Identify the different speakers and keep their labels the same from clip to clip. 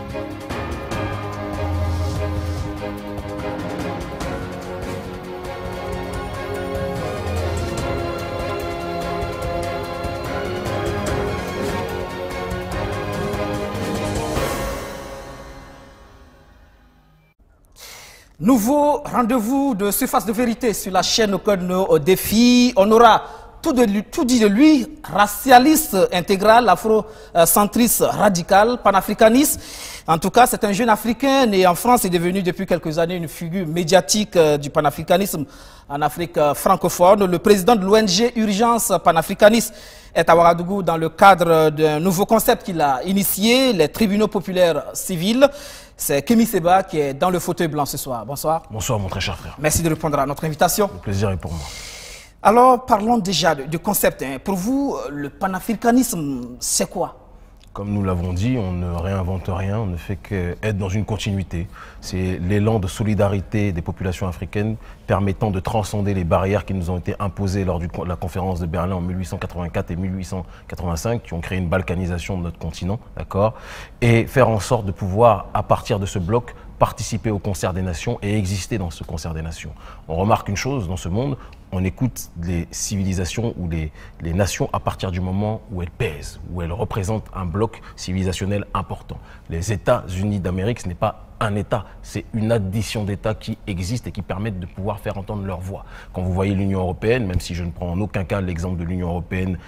Speaker 1: Nouveau rendez-vous de Surface de Vérité sur la chaîne au cœur de nos défis. On aura tout dit de lui, racialiste intégral, afrocentriste radical, panafricaniste. En tout cas, c'est un jeune Africain né en France et devenu depuis quelques années une figure médiatique du panafricanisme en Afrique francophone. Le président de l'ONG Urgence panafricaniste est à Ouagadougou dans le cadre d'un nouveau concept qu'il a initié, les tribunaux populaires civils. C'est Kémy Séba qui est dans le fauteuil blanc ce soir. Bonsoir.
Speaker 2: Bonsoir mon très cher frère.
Speaker 1: Merci de répondre à notre invitation.
Speaker 2: Le plaisir est pour moi.
Speaker 1: Alors parlons déjà du concept. Pour vous, le panafricanisme, c'est quoi?
Speaker 2: Comme nous l'avons dit, on ne réinvente rien, on ne fait qu'être dans une continuité. C'est l'élan de solidarité des populations africaines permettant de transcender les barrières qui nous ont été imposées lors de la conférence de Berlin en 1884 et 1885, qui ont créé une balkanisation de notre continent, d'accord, et faire en sorte de pouvoir, à partir de ce bloc, participer au concert des nations et exister dans ce concert des nations. On remarque une chose dans ce monde, on écoute les civilisations ou les nations à partir du moment où elles pèsent, où elles représentent un bloc civilisationnel important. Les États-Unis d'Amérique, ce n'est pas un État, c'est une addition d'États qui existent et qui permettent de pouvoir faire entendre leur voix. Quand vous voyez l'Union européenne, même si je ne prends en aucun cas l'exemple de l'Union européenne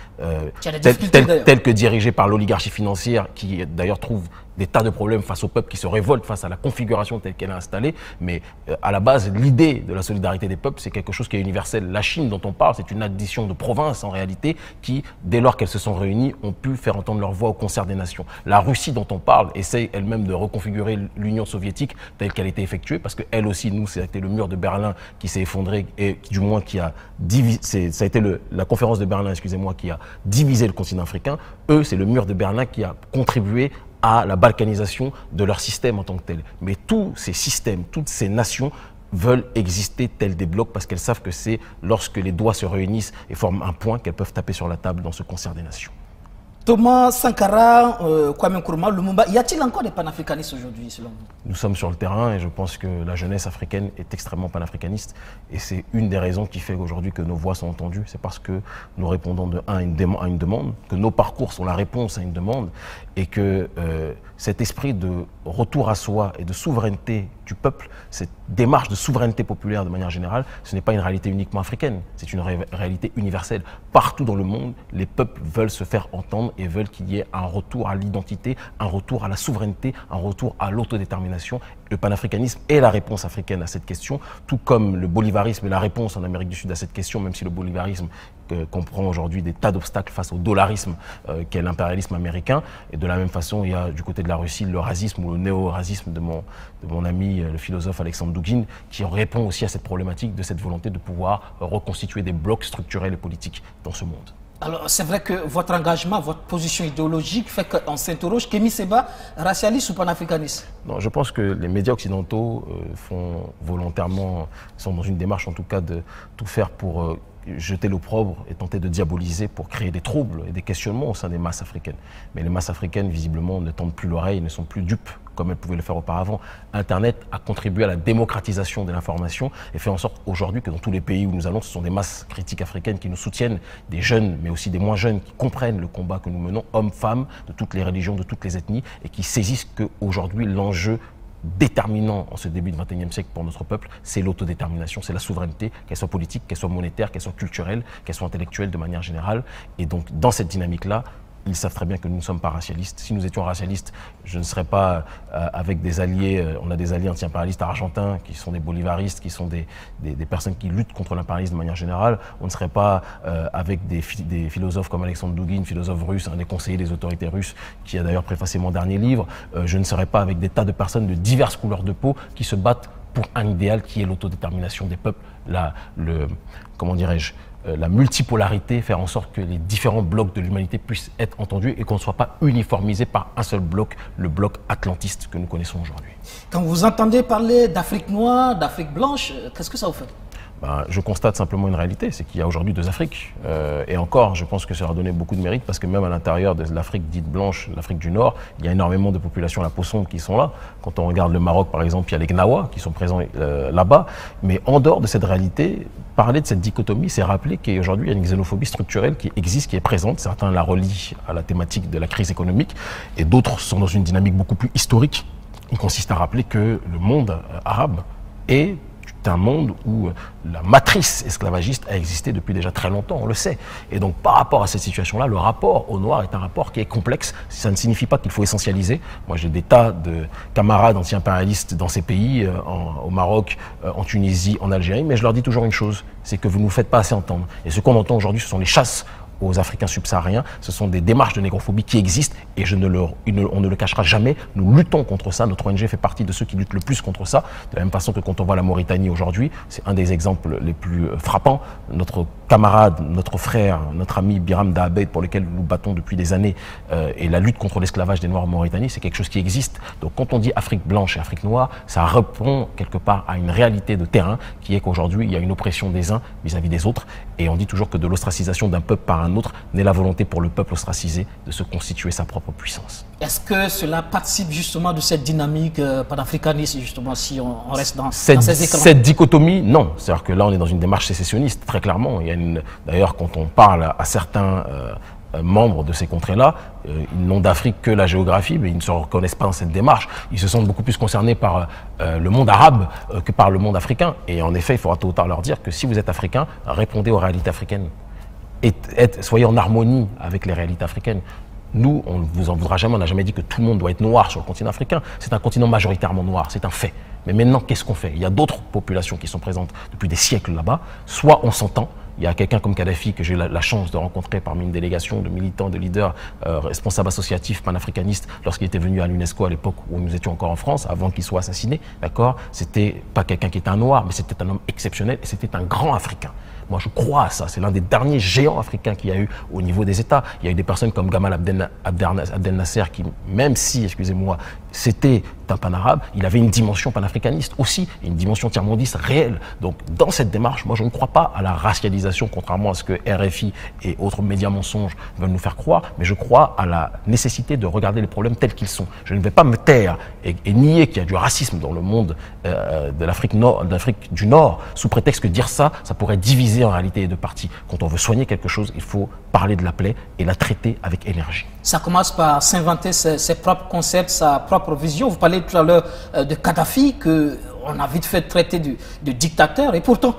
Speaker 2: telle que dirigée par l'oligarchie financière, qui d'ailleurs trouve des tas de problèmes face au peuple qui se révolte face à la configuration telle qu'elle est installée, mais à la base, l'idée de la solidarité des peuples, c'est quelque chose qui est universel. La Chine dont on parle, c'est une addition de provinces en réalité qui, dès lors qu'elles se sont réunies, ont pu faire entendre leur voix au concert des nations. La Russie dont on parle essaie elle-même de reconfigurer l'Union soviétique telle qu'elle a été effectuée, parce qu'elle aussi, nous, c'était le mur de Berlin qui s'est effondré et du moins qui a divisé, ça a été la conférence de Berlin, excusez-moi, qui a divisé le continent africain. Eux, c'est le mur de Berlin qui a contribué à la balkanisation de leur système en tant que tel. Mais tous ces systèmes, toutes ces nations veulent exister tels des blocs parce qu'elles savent que c'est lorsque les doigts se réunissent et forment un point qu'elles peuvent taper sur la table dans ce concert des nations.
Speaker 1: Thomas Sankara, Kwame Nkrumah, Lumumba, y a-t-il encore des panafricanistes aujourd'hui selon vous?
Speaker 2: Nous sommes sur le terrain et je pense que la jeunesse africaine est extrêmement panafricaniste et c'est une des raisons qui fait aujourd'hui que nos voix sont entendues. C'est parce que nous répondons à une demande, que nos parcours sont la réponse à une demande et que cet esprit de retour à soi et de souveraineté du peuple, cette démarche de souveraineté populaire de manière générale, ce n'est pas une réalité uniquement africaine, c'est une réalité universelle. Partout dans le monde, les peuples veulent se faire entendre et veulent qu'il y ait un retour à l'identité, un retour à la souveraineté, un retour à l'autodétermination. Le panafricanisme est la réponse africaine à cette question, tout comme le bolivarisme est la réponse en Amérique du Sud à cette question, même si le bolivarisme comprend aujourd'hui des tas d'obstacles face au dollarisme qu'est l'impérialisme américain. Et de la même façon, il y a du côté de la Russie le racisme ou le néo-racisme de mon ami, le philosophe Alexandre Douguine, qui répond aussi à cette problématique de cette volonté de pouvoir reconstituer des blocs structurels et politiques dans ce monde.
Speaker 1: Alors, c'est vrai que votre engagement, votre position idéologique fait qu'on s'interroge. Kémy Séba, racialiste ou panafricaniste?
Speaker 2: Non, je pense que les médias occidentaux font volontairement, sont dans une démarche en tout cas de tout faire pour jeter l'opprobre et tenter de diaboliser pour créer des troubles et des questionnements au sein des masses africaines. Mais les masses africaines, visiblement, ne tendent plus l'oreille, ne sont plus dupes comme elles pouvaient le faire auparavant. Internet a contribué à la démocratisation de l'information et fait en sorte aujourd'hui que dans tous les pays où nous allons, ce sont des masses critiques africaines qui nous soutiennent, des jeunes, mais aussi des moins jeunes, qui comprennent le combat que nous menons, hommes, femmes, de toutes les religions, de toutes les ethnies, et qui saisissent qu'aujourd'hui, l'enjeu déterminant en ce début du XXIe siècle pour notre peuple, c'est l'autodétermination, c'est la souveraineté, qu'elle soit politique, qu'elle soit monétaire, qu'elle soit culturelle, qu'elle soit intellectuelle de manière générale. Et donc, dans cette dynamique-là, ils savent très bien que nous ne sommes pas racialistes. Si nous étions racialistes, je ne serais pas avec des alliés, on a des alliés anti-impérialistes argentins qui sont des bolivaristes, qui sont des personnes qui luttent contre l'impérialisme de manière générale. On ne serait pas avec des philosophes comme Alexandre Douguine, philosophe russe, un des conseillers des autorités russes, qui a d'ailleurs préfacé mon dernier livre. Je ne serais pas avec des tas de personnes de diverses couleurs de peau qui se battent pour un idéal qui est l'autodétermination des peuples, comment dirais-je, la multipolarité, faire en sorte que les différents blocs de l'humanité puissent être entendus et qu'on ne soit pas uniformisé par un seul bloc, le bloc atlantiste que nous connaissons aujourd'hui.
Speaker 1: Quand vous entendez parler d'Afrique noire, d'Afrique blanche, qu'est-ce que ça vous fait?
Speaker 2: Je constate simplement une réalité, c'est qu'il y a aujourd'hui 2 Afriques. Et encore, je pense que ça leur donnait beaucoup de mérite parce que même à l'intérieur de l'Afrique dite blanche, l'Afrique du Nord, il y a énormément de populations la peau sombre qui sont là. Quand on regarde le Maroc, par exemple, il y a les Gnawa qui sont présents là-bas. Mais en dehors de cette réalité, parler de cette dichotomie, c'est rappeler qu'aujourd'hui, il y a une xénophobie structurelle qui existe, qui est présente. Certains la relient à la thématique de la crise économique et d'autres sont dans une dynamique beaucoup plus historique. Il consiste à rappeler que le monde arabe est un monde où la matrice esclavagiste a existé depuis déjà très longtemps, on le sait. Et donc par rapport à cette situation-là, le rapport au noir est un rapport qui est complexe. Ça ne signifie pas qu'il faut essentialiser. Moi j'ai des tas de camarades anti-impérialistes dans ces pays, au Maroc, en Tunisie, en Algérie, mais je leur dis toujours une chose, c'est que vous ne nous faites pas assez entendre. Et ce qu'on entend aujourd'hui, ce sont les chasses aux Africains subsahariens, ce sont des démarches de négrophobie qui existent et on ne le cachera jamais. Nous luttons contre ça, notre ONG fait partie de ceux qui luttent le plus contre ça, de la même façon que quand on voit la Mauritanie aujourd'hui, c'est un des exemples les plus frappants. Notre camarade, notre frère, notre ami Biram Dahabed, pour lequel nous nous battons depuis des années, et la lutte contre l'esclavage des Noirs en Mauritanie, c'est quelque chose qui existe. Donc quand on dit Afrique blanche et Afrique noire, ça répond quelque part à une réalité de terrain qui est qu'aujourd'hui, il y a une oppression des uns vis-à-vis des autres et on dit toujours que de l'ostracisation d'un peuple par un autre n'est la volonté pour le peuple ostracisé de se constituer sa propre puissance.
Speaker 1: Est-ce que cela participe justement de cette dynamique panafricaniste, justement, si on reste dans ces écrans?
Speaker 2: Cette dichotomie, non. C'est-à-dire que là, on est dans une démarche sécessionniste, très clairement. D'ailleurs, quand on parle à certains membres de ces contrées-là, ils n'ont d'Afrique que la géographie, mais ils ne se reconnaissent pas dans cette démarche. Ils se sentent beaucoup plus concernés par le monde arabe que par le monde africain. Et en effet, il faudra tôt ou tard leur dire que si vous êtes africain, répondez aux réalités africaines. Soyez en harmonie avec les réalités africaines. Nous, on ne vous en voudra jamais, on n'a jamais dit que tout le monde doit être noir sur le continent africain. C'est un continent majoritairement noir, c'est un fait. Mais maintenant, qu'est-ce qu'on fait? Il y a d'autres populations qui sont présentes depuis des siècles là-bas. Soit on s'entend. Il y a quelqu'un comme Kadhafi que j'ai eu la chance de rencontrer parmi une délégation de militants, de leaders, responsables associatifs panafricanistes lorsqu'il était venu à l'UNESCO à l'époque où nous étions encore en France, avant qu'il soit assassiné. D'accord? C'était pas quelqu'un qui était un noir, mais c'était un homme exceptionnel et c'était un grand Africain. Moi, je crois à ça. C'est l'un des derniers géants africains qu'il y a eu au niveau des États. Il y a eu des personnes comme Gamal Abdel Nasser qui, même si, excusez-moi, c'était un pan-arabe, il avait une dimension panafricaniste aussi, une dimension tiers-mondiste réelle. Donc, dans cette démarche, moi, je ne crois pas à la racialisation, contrairement à ce que RFI et autres médias mensonges veulent nous faire croire, mais je crois à la nécessité de regarder les problèmes tels qu'ils sont. Je ne vais pas me taire et nier qu'il y a du racisme dans le monde de l'Afrique du Nord, sous prétexte que dire ça, ça pourrait diviser en réalité les deux parties. Quand on veut soigner quelque chose, il faut parler de la plaie et la traiter avec énergie.
Speaker 1: Ça commence par s'inventer ses propres concepts, sa propre vision. Vous parlez tout à l'heure de Kadhafi, qu'on a vite fait traiter de dictateur, et pourtant...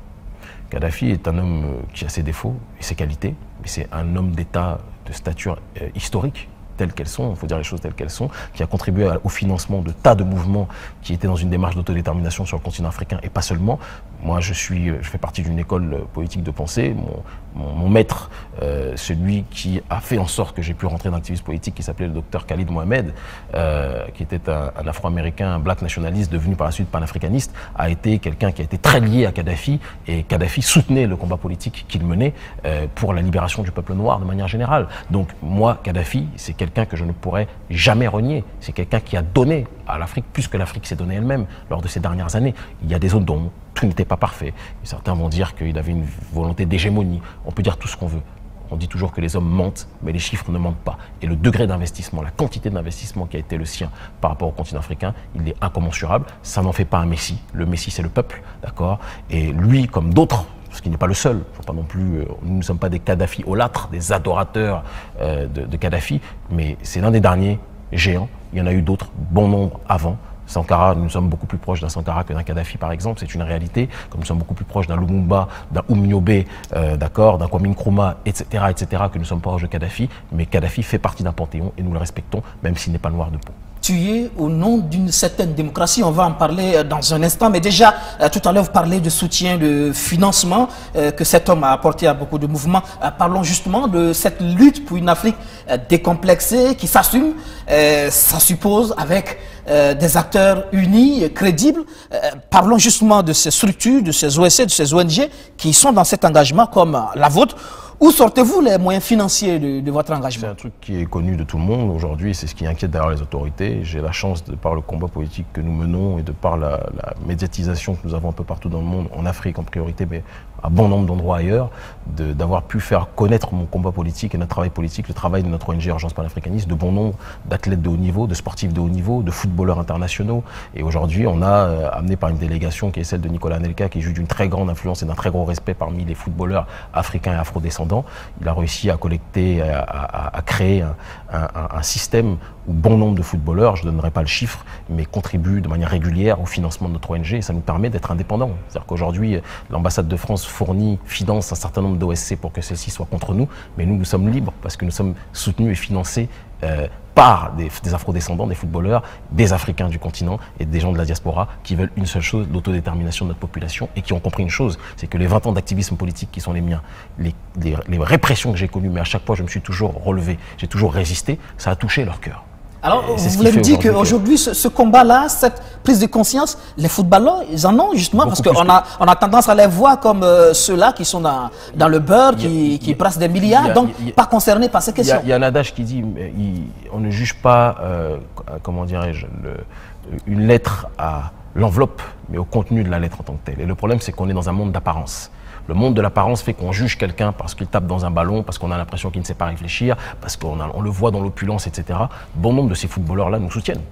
Speaker 2: Kadhafi est un homme qui a ses défauts et ses qualités, mais c'est un homme d'État de stature historique, telles qu'elles sont, il faut dire les choses telles qu'elles sont, qui a contribué au financement de tas de mouvements qui étaient dans une démarche d'autodétermination sur le continent africain et pas seulement. Moi, je fais partie d'une école politique de pensée. Mon maître, celui qui a fait en sorte que j'ai pu rentrer dans l'activisme politique, qui s'appelait le docteur Khalid Mohamed, qui était un Afro-Américain, un black nationaliste, devenu par la suite panafricaniste, a été quelqu'un qui a été très lié à Kadhafi, et Kadhafi soutenait le combat politique qu'il menait pour la libération du peuple noir de manière générale. Donc moi, Kadhafi, c'est quelqu'un que je ne pourrais jamais renier. C'est quelqu'un qui a donné à l'Afrique plus que l'Afrique s'est donnée elle-même lors de ces dernières années. Il y a des zones dont tout n'était pas parfait. Certains vont dire qu'il avait une volonté d'hégémonie. On peut dire tout ce qu'on veut. On dit toujours que les hommes mentent, mais les chiffres ne mentent pas. Et le degré d'investissement, la quantité d'investissement qui a été le sien par rapport au continent africain, il est incommensurable. Ça n'en fait pas un messie. Le messie, c'est le peuple, d'accord? Et lui, comme d'autres, parce qu'il n'est pas le seul, faut pas non plus, nous ne sommes pas des Kadhafi-olâtres, des adorateurs de Kadhafi, mais c'est l'un des derniers géants. Il y en a eu d'autres, bon nombre avant. Sankara, nous sommes beaucoup plus proches d'un Sankara que d'un Kadhafi, par exemple, c'est une réalité. Comme nous sommes beaucoup plus proches d'un Lumumba, d'un Oumniobé, d'accord, d'un Kwame Nkrumah, etc., que nous sommes proches de Kadhafi. Mais Kadhafi fait partie d'un panthéon et nous le respectons, même s'il n'est pas noir de peau.
Speaker 1: Tué au nom d'une certaine démocratie, on va en parler dans un instant, mais déjà, tout à l'heure, vous parlez de soutien, de financement que cet homme a apporté à beaucoup de mouvements. Parlons justement de cette lutte pour une Afrique décomplexée, qui s'assume. Ça suppose avec des acteurs unis, crédibles. Parlons justement de ces structures, de ces OSC, de ces ONG qui sont dans cet engagement comme la vôtre, Où sortez-vous les moyens financiers de votre engagement?
Speaker 2: C'est un truc qui est connu de tout le monde aujourd'hui, c'est ce qui inquiète d'ailleurs les autorités. J'ai la chance, de par le combat politique que nous menons et de par la médiatisation que nous avons un peu partout dans le monde, en Afrique en priorité, mais à bon nombre d'endroits ailleurs, d'avoir pu faire connaître mon combat politique et notre travail politique, le travail de notre ONG Urgence Panafricaniste, de bon nombre d'athlètes de haut niveau, de sportifs de haut niveau, de footballeurs internationaux. Et aujourd'hui, on a amené par une délégation qui est celle de Nicolas Anelka, qui joue d'une très grande influence et d'un très gros respect parmi les footballeurs africains et afro-descendants. Il a réussi à collecter, à créer un système où bon nombre de footballeurs, je ne donnerai pas le chiffre, mais contribuent de manière régulière au financement de notre ONG et ça nous permet d'être indépendants. C'est-à-dire qu'aujourd'hui, l'ambassade de France finance un certain nombre d'OSC pour que celle-ci soit contre nous, mais nous sommes libres parce que nous sommes soutenus et financés par des afro-descendants, des footballeurs, des Africains du continent et des gens de la diaspora qui veulent une seule chose, l'autodétermination de notre population et qui ont compris une chose, c'est que les 20 ans d'activisme politique qui sont les miens, les répressions que j'ai connues, mais à chaque fois je me suis toujours relevé, j'ai toujours résisté, ça a touché leur cœur.
Speaker 1: Alors, vous voulez me dire qu'aujourd'hui, ce combat-là, cette prise de conscience, les footballeurs, ils en ont justement, parce qu'on a tendance à les voir comme ceux-là qui sont dans le beurre, qui brassent des milliards, donc pas concernés par ces questions.
Speaker 2: Il y a un adage qui dit, on ne juge pas, comment dirais-je, une lettre à l'enveloppe, mais au contenu de la lettre en tant que telle. Et le problème, c'est qu'on est dans un monde d'apparence. Le monde de l'apparence fait qu'on juge quelqu'un parce qu'il tape dans un ballon, parce qu'on a l'impression qu'il ne sait pas réfléchir, parce qu'on le voit dans l'opulence, etc. Bon nombre de ces footballeurs-là nous soutiennent.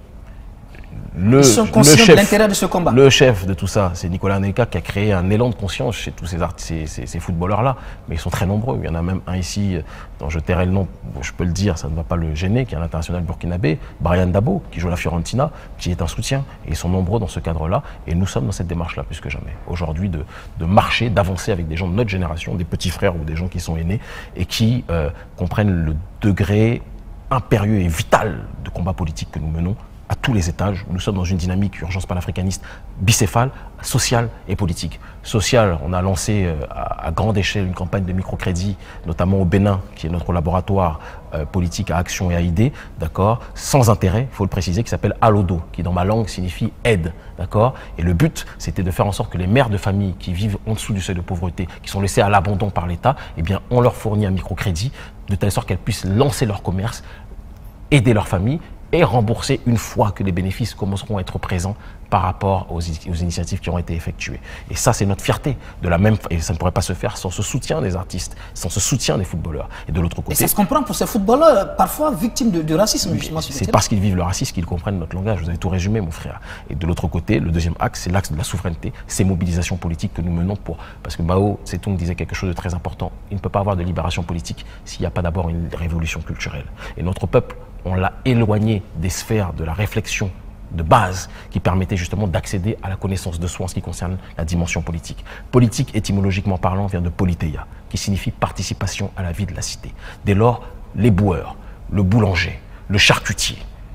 Speaker 1: Ils sont conscients de l'intérêt de ce combat.
Speaker 2: Le chef de tout ça, c'est Nicolas Anelka qui a créé un élan de conscience chez tous ces footballeurs-là. Mais ils sont très nombreux. Il y en a même un ici, dont je tairai le nom, bon, je peux le dire, ça ne va pas le gêner, qui est un international burkinabé, Brian Dabo, qui joue à la Fiorentina, qui est un soutien. Et ils sont nombreux dans ce cadre-là. Et nous sommes dans cette démarche-là plus que jamais. Aujourd'hui, de marcher, d'avancer avec des gens de notre génération, des petits frères ou des gens qui sont aînés, et qui comprennent le degré impérieux et vital de combat politique que nous menons à tous les étages. Nous sommes dans une dynamique urgence panafricaniste bicéphale, sociale et politique. Sociale, on a lancé à grande échelle une campagne de microcrédit, notamment au Bénin, qui est notre laboratoire politique à action et à idées, d'accord, sans intérêt, il faut le préciser, qui s'appelle Alodo, qui dans ma langue signifie aide, d'accord. Et le but, c'était de faire en sorte que les mères de famille qui vivent en dessous du seuil de pauvreté, qui sont laissées à l'abandon par l'État, eh bien, on leur fournit un microcrédit, de telle sorte qu'elles puissent lancer leur commerce, aider leur famille et rembourser une fois que les bénéfices commenceront à être présents par rapport aux initiatives qui ont été effectuées. Et ça, c'est notre fierté. Et ça ne pourrait pas se faire sans ce soutien des artistes, sans ce soutien des footballeurs. Et de l'autre côté...
Speaker 1: Et ça se comprend pour ces footballeurs, parfois victimes de racisme, justement.
Speaker 2: C'est parce qu'ils vivent le racisme qu'ils comprennent notre langage. Vous avez tout résumé, mon frère. Et de l'autre côté, le deuxième axe, c'est l'axe de la souveraineté, ces mobilisations politiques que nous menons pour... Parce que Mao Tse-tung disait quelque chose de très important. Il ne peut pas avoir de libération politique s'il n'y a pas d'abord une révolution culturelle. Et notre peuple, on l'a éloigné des sphères de la réflexion de base qui permettait justement d'accéder à la connaissance de soi en ce qui concerne la dimension politique. Politique, étymologiquement parlant, vient de politeia, qui signifie participation à la vie de la cité. Dès lors, les boueurs, le boulanger, le charcutier,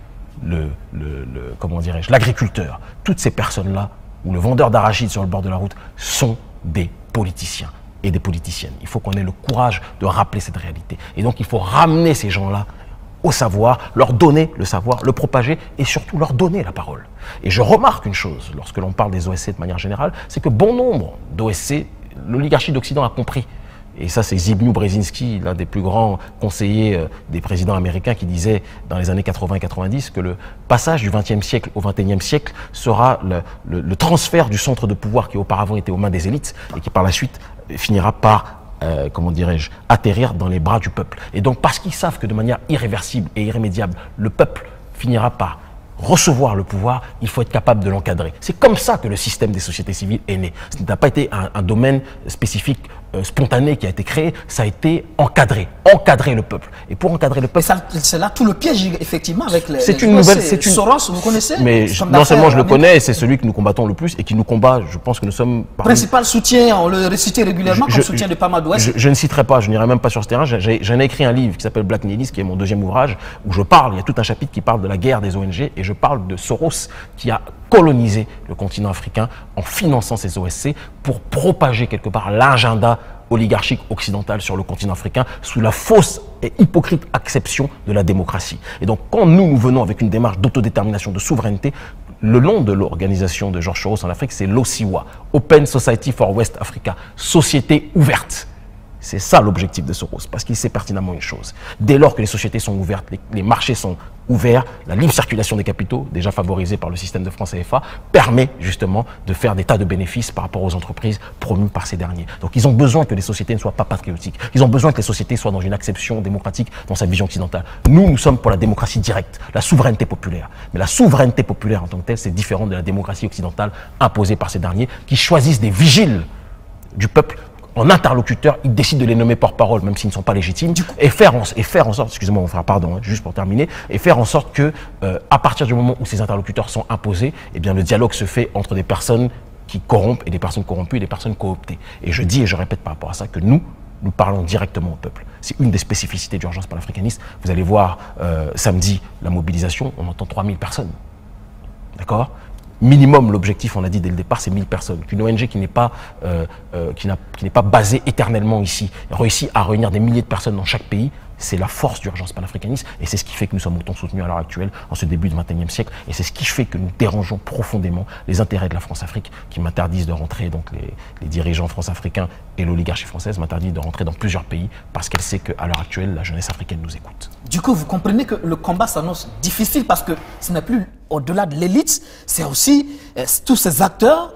Speaker 2: comment dirais-je, l'agriculteur, toutes ces personnes-là, ou le vendeur d'arachides sur le bord de la route, sont des politiciens et des politiciennes. Il faut qu'on ait le courage de rappeler cette réalité. Et donc, il faut ramener ces gens-là au savoir, leur donner le savoir, le propager et surtout leur donner la parole. Et je remarque une chose, lorsque l'on parle des OSC de manière générale, c'est que bon nombre d'OSC, l'oligarchie d'Occident a compris. Et ça, c'est Zbigniew Brzezinski, l'un des plus grands conseillers des présidents américains, qui disait dans les années 80 et 90 que le passage du XXe siècle au XXIe siècle sera le transfert du centre de pouvoir qui auparavant était aux mains des élites et qui par la suite finira par comment dirais-je, atterrir dans les bras du peuple. Et donc, parce qu'ils savent que de manière irréversible et irrémédiable, le peuple finira par recevoir le pouvoir, il faut être capable de l'encadrer. C'est comme ça que le système des sociétés civiles est né. Ce n'a pas été un domaine spécifique, spontané qui a été créé, ça a été encadrer le peuple. Et pour encadrer le peuple...
Speaker 1: C'est là tout le piège, effectivement, avec les...
Speaker 2: C'est une nouvelle...
Speaker 1: Soros, vous connaissez?
Speaker 2: Mais non seulement je le connais, c'est celui que nous combattons le plus et qui nous combat, je pense que nous sommes...
Speaker 1: Principal soutien, on le récitait régulièrement comme soutien de Pama d'Ouest.
Speaker 2: Je ne citerai pas, je n'irai même pas sur ce terrain. J'en ai écrit un livre qui s'appelle Black Nihilism, qui est mon deuxième ouvrage, où je parle, il y a tout un chapitre qui parle de la guerre des ONG et je parle de Soros qui a colonisé le continent africain en finançant ces OSC pour propager quelque part l'agenda oligarchique occidental sur le continent africain sous la fausse et hypocrite acception de la démocratie. Et donc quand nous venons avec une démarche d'autodétermination, de souveraineté, le nom de l'organisation de George Soros en Afrique, c'est l'OSIWA, Open Society for West Africa, société ouverte. C'est ça l'objectif de Soros, parce qu'il sait pertinemment une chose. Dès lors que les sociétés sont ouvertes, les marchés sont ouverts, la libre circulation des capitaux, déjà favorisée par le système de francs CFA, permet justement de faire des tas de bénéfices par rapport aux entreprises promues par ces derniers. Donc ils ont besoin que les sociétés ne soient pas patriotiques. Ils ont besoin que les sociétés soient dans une acception démocratique dans sa vision occidentale. Nous sommes pour la démocratie directe, la souveraineté populaire. Mais la souveraineté populaire en tant que telle, c'est différent de la démocratie occidentale imposée par ces derniers qui choisissent des vigiles du peuple. En interlocuteur, ils décident de les nommer porte-parole, même s'ils ne sont pas légitimes, et faire en sorte, excusez-moi mon frère, pardon, juste pour terminer, et faire en sorte que, à partir du moment où ces interlocuteurs sont imposés, eh bien, le dialogue se fait entre des personnes qui corrompent et des personnes corrompues et des personnes cooptées. Et je dis et je répète par rapport à ça que nous parlons directement au peuple. C'est une des spécificités d'Urgence panafricaniste. Vous allez voir samedi la mobilisation, on entend 3000 personnes. D'accord ? Minimum, l'objectif, on a dit dès le départ, c'est 1000 personnes. Qu'une ONG qui n'est pas basée éternellement ici réussit à réunir des milliers de personnes dans chaque pays, c'est la force d'Urgence panafricaniste et c'est ce qui fait que nous sommes autant soutenus à l'heure actuelle en ce début du XXIe siècle et c'est ce qui fait que nous dérangeons profondément les intérêts de la France-Afrique qui m'interdisent de rentrer, donc les dirigeants france-africains et l'oligarchie française m'interdisent de rentrer dans plusieurs pays parce qu'elle sait qu'à l'heure actuelle, la jeunesse africaine nous écoute.
Speaker 1: Du coup, vous comprenez que le combat s'annonce difficile parce que ce n'est plus au-delà de l'élite, c'est aussi tous ces acteurs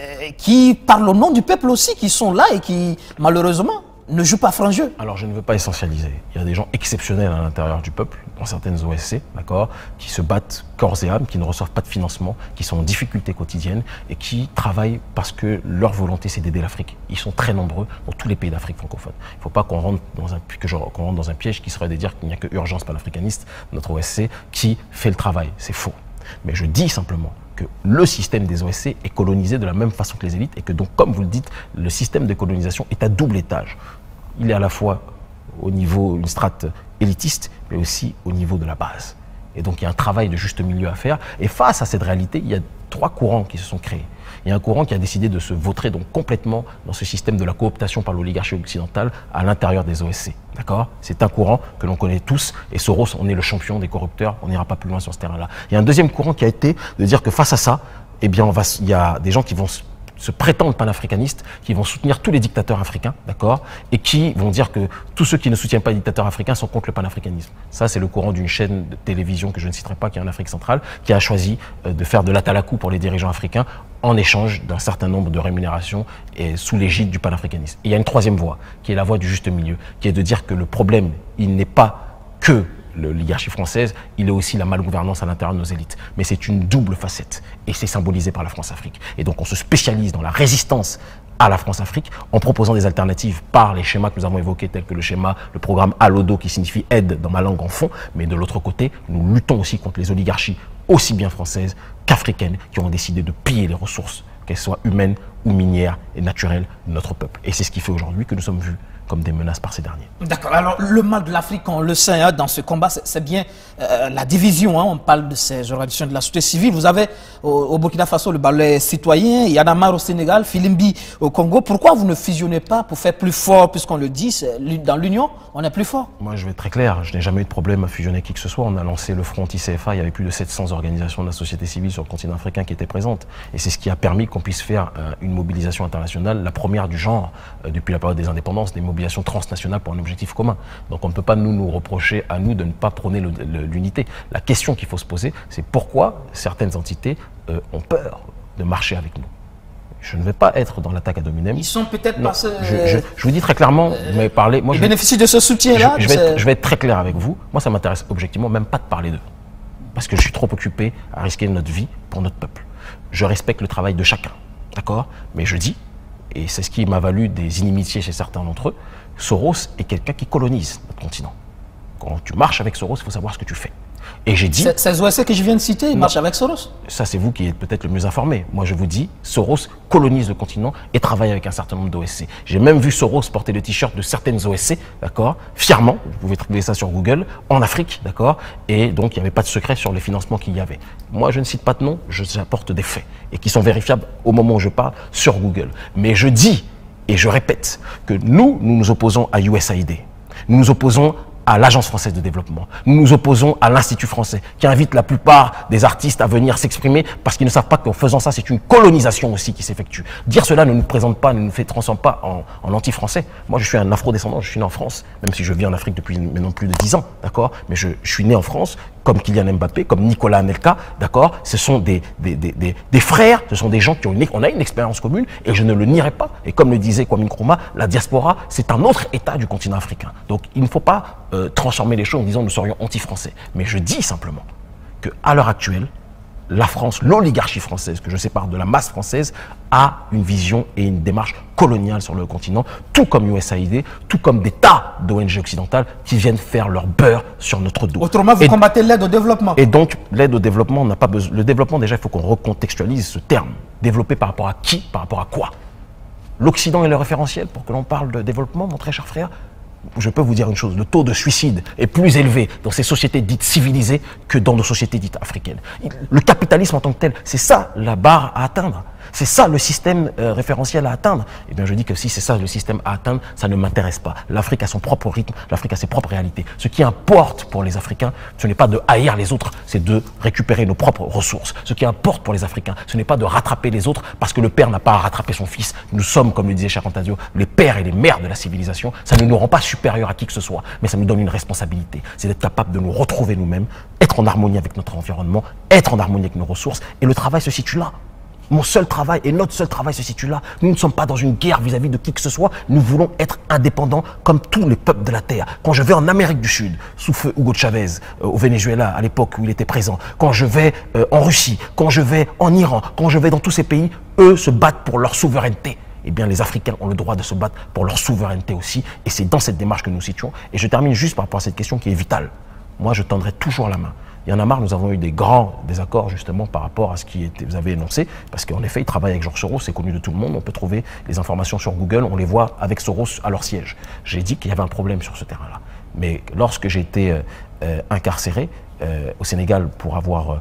Speaker 1: qui parlent au nom du peuple aussi, qui sont là et qui, malheureusement, ne jouent pas franc jeu.
Speaker 2: Alors, je ne veux pas essentialiser. Il y a des gens exceptionnels à l'intérieur du peuple, dans certaines OSC, d'accord, qui se battent corps et âme, qui ne reçoivent pas de financement, qui sont en difficulté quotidienne et qui travaillent parce que leur volonté, c'est d'aider l'Afrique. Ils sont très nombreux dans tous les pays d'Afrique francophone. Il ne faut pas qu'on rentre dans un piège qui serait de dire qu'il n'y a que Urgence panafricaniste, notre OSC, qui fait le travail. C'est faux. Mais je dis simplement que le système des OSC est colonisé de la même façon que les élites et que donc, comme vous le dites, le système de colonisation est à double étage. Il est à la fois au niveau d'une strate élitiste, mais aussi au niveau de la base. Et donc il y a un travail de juste milieu à faire. Et face à cette réalité, il y a 3 courants qui se sont créés. Il y a un courant qui a décidé de se vautrer donc complètement dans ce système de la cooptation par l'oligarchie occidentale à l'intérieur des OSC. D'accord ? C'est un courant que l'on connaît tous et Soros, on est le champion des corrupteurs, on n'ira pas plus loin sur ce terrain-là. Il y a un deuxième courant qui a été de dire que face à ça, eh bien, il y a des gens qui vont se prétendent panafricanistes, qui vont soutenir tous les dictateurs africains, d'accord, et qui vont dire que tous ceux qui ne soutiennent pas les dictateurs africains sont contre le panafricanisme. Ça, c'est le courant d'une chaîne de télévision que je ne citerai pas, qui est en Afrique centrale, qui a choisi de faire de l'atalakou pour les dirigeants africains en échange d'un certain nombre de rémunérations et sous l'égide du panafricanisme. Et il y a une troisième voie, qui est la voie du juste milieu, qui est de dire que le problème, il n'est pas que l'oligarchie française, il est aussi la malgouvernance à l'intérieur de nos élites. Mais c'est une double facette et c'est symbolisé par la France-Afrique. Et donc on se spécialise dans la résistance à la France-Afrique en proposant des alternatives par les schémas que nous avons évoqués tels que le programme Alodo qui signifie aide dans ma langue en fond. Mais de l'autre côté, nous luttons aussi contre les oligarchies aussi bien françaises qu'africaines qui ont décidé de piller les ressources, qu'elles soient humaines ou minières et naturelles de notre peuple. Et c'est ce qui fait aujourd'hui que nous sommes vus comme des menaces par ces derniers.
Speaker 1: D'accord. Alors, le mal de l'Afrique, on le sait, hein, dans ce combat, c'est bien la division. Hein, on parle de ces organisations de la société civile. Vous avez au Burkina Faso le ballet citoyen, Y en a marre au Sénégal, Filimbi au Congo. Pourquoi vous ne fusionnez pas pour faire plus fort, puisqu'on le dit, dans l'Union, on est plus fort? Moi,
Speaker 2: je vais être très clair. Je n'ai jamais eu de problème à fusionner qui que ce soit. On a lancé le Front anti-CFA. Il y avait plus de 700 organisations de la société civile sur le continent africain qui étaient présentes. Et c'est ce qui a permis qu'on puisse faire une mobilisation internationale, la première du genre depuis la période des indépendances, des mobilisations transnationales pour un objectif commun. Donc on ne peut pas nous reprocher à nous de ne pas prôner l'unité. La question qu'il faut se poser, c'est pourquoi certaines entités ont peur de marcher avec nous. Je ne vais pas être dans l'attaque à dominem.
Speaker 1: Ils sont peut-être pas...
Speaker 2: Je vous dis très clairement, vous m'avez parlé... Moi,
Speaker 1: ils bénéficient de ce soutien-là.
Speaker 2: Je vais être très clair avec vous. Moi, ça m'intéresse objectivement même pas de parler d'eux. Parce que je suis trop occupé à risquer notre vie pour notre peuple. Je respecte le travail de chacun. D'accord ? Mais je dis, et c'est ce qui m'a valu des inimitiés chez certains d'entre eux, Soros est quelqu'un qui colonise notre continent. Quand tu marches avec Soros, il faut savoir ce que tu fais. Et j'ai dit...
Speaker 1: Ces OSC que je viens de citer, ils marchent avec Soros.
Speaker 2: Ça, c'est vous qui êtes peut-être le mieux informé. Moi, je vous dis, Soros colonise le continent et travaille avec un certain nombre d'OSC. J'ai même vu Soros porter le t-shirt de certaines OSC, d'accord, fièrement, vous pouvez trouver ça sur Google, en Afrique, d'accord, et donc il n'y avait pas de secret sur les financements qu'il y avait. Moi, je ne cite pas de nom, j'apporte des faits, et qui sont vérifiables au moment où je parle sur Google. Mais je dis, et je répète, que nous nous opposons à USAID. Nous nous opposons à l'Agence française de développement. Nous nous opposons à l'Institut français, qui invite la plupart des artistes à venir s'exprimer parce qu'ils ne savent pas qu'en faisant ça, c'est une colonisation aussi qui s'effectue. Dire cela ne nous présente pas, ne nous fait transforme pas en anti-français. Moi, je suis un afro-descendant, je suis né en France, même si je vis en Afrique depuis maintenant plus de 10 ans, d'accord? Mais je suis né en France, comme Kylian Mbappé, comme Nicolas Anelka, d'accord? Ce sont des frères, ce sont des gens qui ont on a une expérience commune et je ne le nierai pas. Et comme le disait Kwame Nkrumah, la diaspora, c'est un autre état du continent africain. Donc il ne faut pas transformer les choses en disant nous serions anti-français. Mais je dis simplement qu'à l'heure actuelle, la France, l'oligarchie française, que je sépare de la masse française, a une vision et une démarche coloniale sur le continent, tout comme USAID, tout comme des tas d'ONG occidentales qui viennent faire leur beurre sur notre dos.
Speaker 1: Autrement, vous combattez l'aide au développement.
Speaker 2: Et donc, l'aide au développement, on n'a pas besoin. Le développement, déjà, il faut qu'on recontextualise ce terme. Développer par rapport à qui, par rapport à quoi? L'Occident est le référentiel pour que l'on parle de développement, mon très cher frère. Je peux vous dire une chose, le taux de suicide est plus élevé dans ces sociétés dites civilisées que dans nos sociétés dites africaines. Le capitalisme en tant que tel, c'est ça la barre à atteindre. C'est ça le système référentiel à atteindre. Eh bien, je dis que si c'est ça le système à atteindre, ça ne m'intéresse pas. L'Afrique a son propre rythme, l'Afrique a ses propres réalités. Ce qui importe pour les Africains, ce n'est pas de haïr les autres, c'est de récupérer nos propres ressources. Ce qui importe pour les Africains, ce n'est pas de rattraper les autres parce que le père n'a pas à rattraper son fils. Nous sommes, comme le disait Cheikh Anta Diop, les pères et les mères de la civilisation. Ça ne nous rend pas supérieurs à qui que ce soit, mais ça nous donne une responsabilité. C'est d'être capable de nous retrouver nous-mêmes, être en harmonie avec notre environnement, être en harmonie avec nos ressources. Et le travail se situe là. Mon seul travail et notre seul travail se situe là. Nous ne sommes pas dans une guerre vis-à-vis de qui que ce soit. Nous voulons être indépendants comme tous les peuples de la Terre. Quand je vais en Amérique du Sud, sous feu Hugo Chavez, au Venezuela, à l'époque où il était présent, quand je vais en Russie, quand je vais en Iran, quand je vais dans tous ces pays, eux se battent pour leur souveraineté. Eh bien, les Africains ont le droit de se battre pour leur souveraineté aussi. Et c'est dans cette démarche que nous situons. Et je termine juste par rapport à cette question qui est vitale. Moi, je tendrai toujours la main. Il y en a marre, nous avons eu des grands désaccords justement par rapport à ce qui était, vous avez énoncé, parce qu'en effet, ils travaillent avec Georges Soros, c'est connu de tout le monde, on peut trouver les informations sur Google, on les voit avec Soros à leur siège. J'ai dit qu'il y avait un problème sur ce terrain-là. Mais lorsque j'ai été incarcéré au Sénégal pour avoir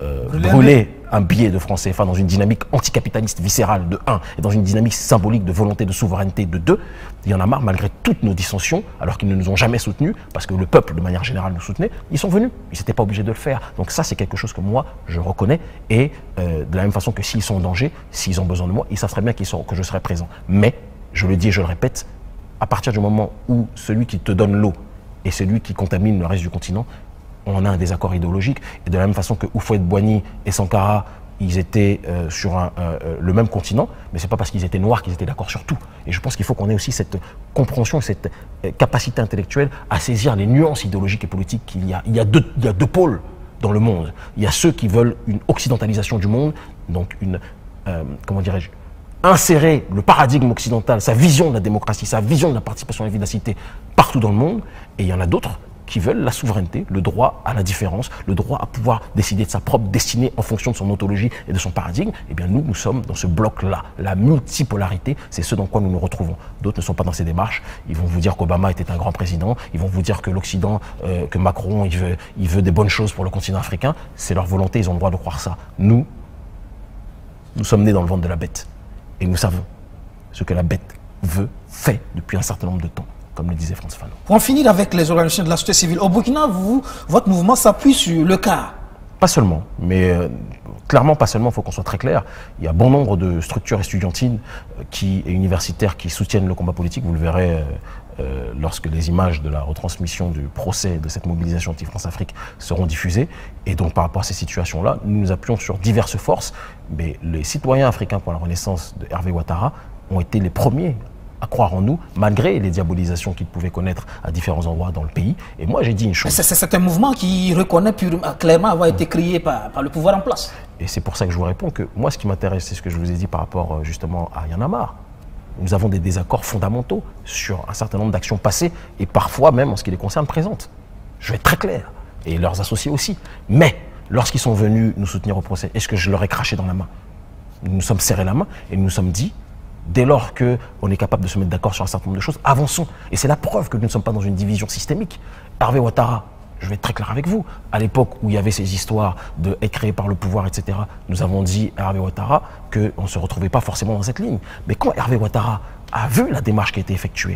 Speaker 2: brûler un billet de franc CFA dans une dynamique anticapitaliste viscérale de 1 et dans une dynamique symbolique de volonté de souveraineté de 2, il y en a marre, malgré toutes nos dissensions, alors qu'ils ne nous ont jamais soutenus, parce que le peuple de manière générale nous soutenait, ils sont venus, ils n'étaient pas obligés de le faire. Donc ça c'est quelque chose que moi je reconnais et de la même façon que s'ils sont en danger, s'ils ont besoin de moi, ils savent très bien que je serai présent. Mais, je le dis et je le répète, à partir du moment où celui qui te donne l'eau est celui qui contamine le reste du continent, on a un désaccord idéologique. Et de la même façon que Houphouët-Boigny et Sankara, ils étaient sur le même continent, mais ce n'est pas parce qu'ils étaient noirs qu'ils étaient d'accord sur tout. Et je pense qu'il faut qu'on ait aussi cette compréhension, cette capacité intellectuelle à saisir les nuances idéologiques et politiques qu'il y a. Il y a deux pôles dans le monde. Il y a ceux qui veulent une occidentalisation du monde, donc une, comment dirais-je, insérer le paradigme occidental, sa vision de la démocratie, sa vision de la participation à la vie de la cité partout dans le monde. Et il y en a d'autres qui veulent la souveraineté, le droit à la différence, le droit à pouvoir décider de sa propre destinée en fonction de son ontologie et de son paradigme. Eh bien nous sommes dans ce bloc-là. La multipolarité, c'est ce dans quoi nous nous retrouvons. D'autres ne sont pas dans ces démarches. Ils vont vous dire qu'Obama était un grand président. Ils vont vous dire que l'Occident, que Macron, il veut des bonnes choses pour le continent africain. C'est leur volonté, ils ont le droit de croire ça. Nous sommes nés dans le ventre de la bête. Et nous savons ce que la bête fait depuis un certain nombre de temps, comme le disait Frantz Fanon.
Speaker 1: Pour en finir avec les organisations de la société civile, au Burkina, votre mouvement s'appuie sur le cas.
Speaker 2: Pas seulement, mais clairement pas seulement, il faut qu'on soit très clair. Il y a bon nombre de structures estudiantines et universitaires qui soutiennent le combat politique. Vous le verrez lorsque les images de la retransmission du procès de cette mobilisation anti-France-Afrique seront diffusées. Et donc par rapport à ces situations-là, nous nous appuyons sur diverses forces. Mais les citoyens africains pour la renaissance de Hervé Ouattara ont été les premiers à croire en nous, malgré les diabolisations qu'ils pouvaient connaître à différents endroits dans le pays. Et moi, j'ai dit une chose.
Speaker 1: C'est un mouvement qui reconnaît clairement avoir été créé par le pouvoir en place.
Speaker 2: Et c'est pour ça que je vous réponds que moi, ce qui m'intéresse, c'est ce que je vous ai dit par rapport justement à Y'en a marre. Nous avons des désaccords fondamentaux sur un certain nombre d'actions passées et parfois même en ce qui les concerne présentes. Je vais être très clair. Et leurs associés aussi. Mais lorsqu'ils sont venus nous soutenir au procès, est-ce que je leur ai craché dans la main? Nous nous sommes serrés la main et nous nous sommes dit, dès lors qu'on est capable de se mettre d'accord sur un certain nombre de choses, avançons. Et c'est la preuve que nous ne sommes pas dans une division systémique. Hervé Ouattara, je vais être très clair avec vous, à l'époque où il y avait ces histoires de être créé par le pouvoir, etc., nous avons dit à Hervé Ouattara qu'on ne se retrouvait pas forcément dans cette ligne. Mais quand Hervé Ouattara a vu la démarche qui a été effectuée,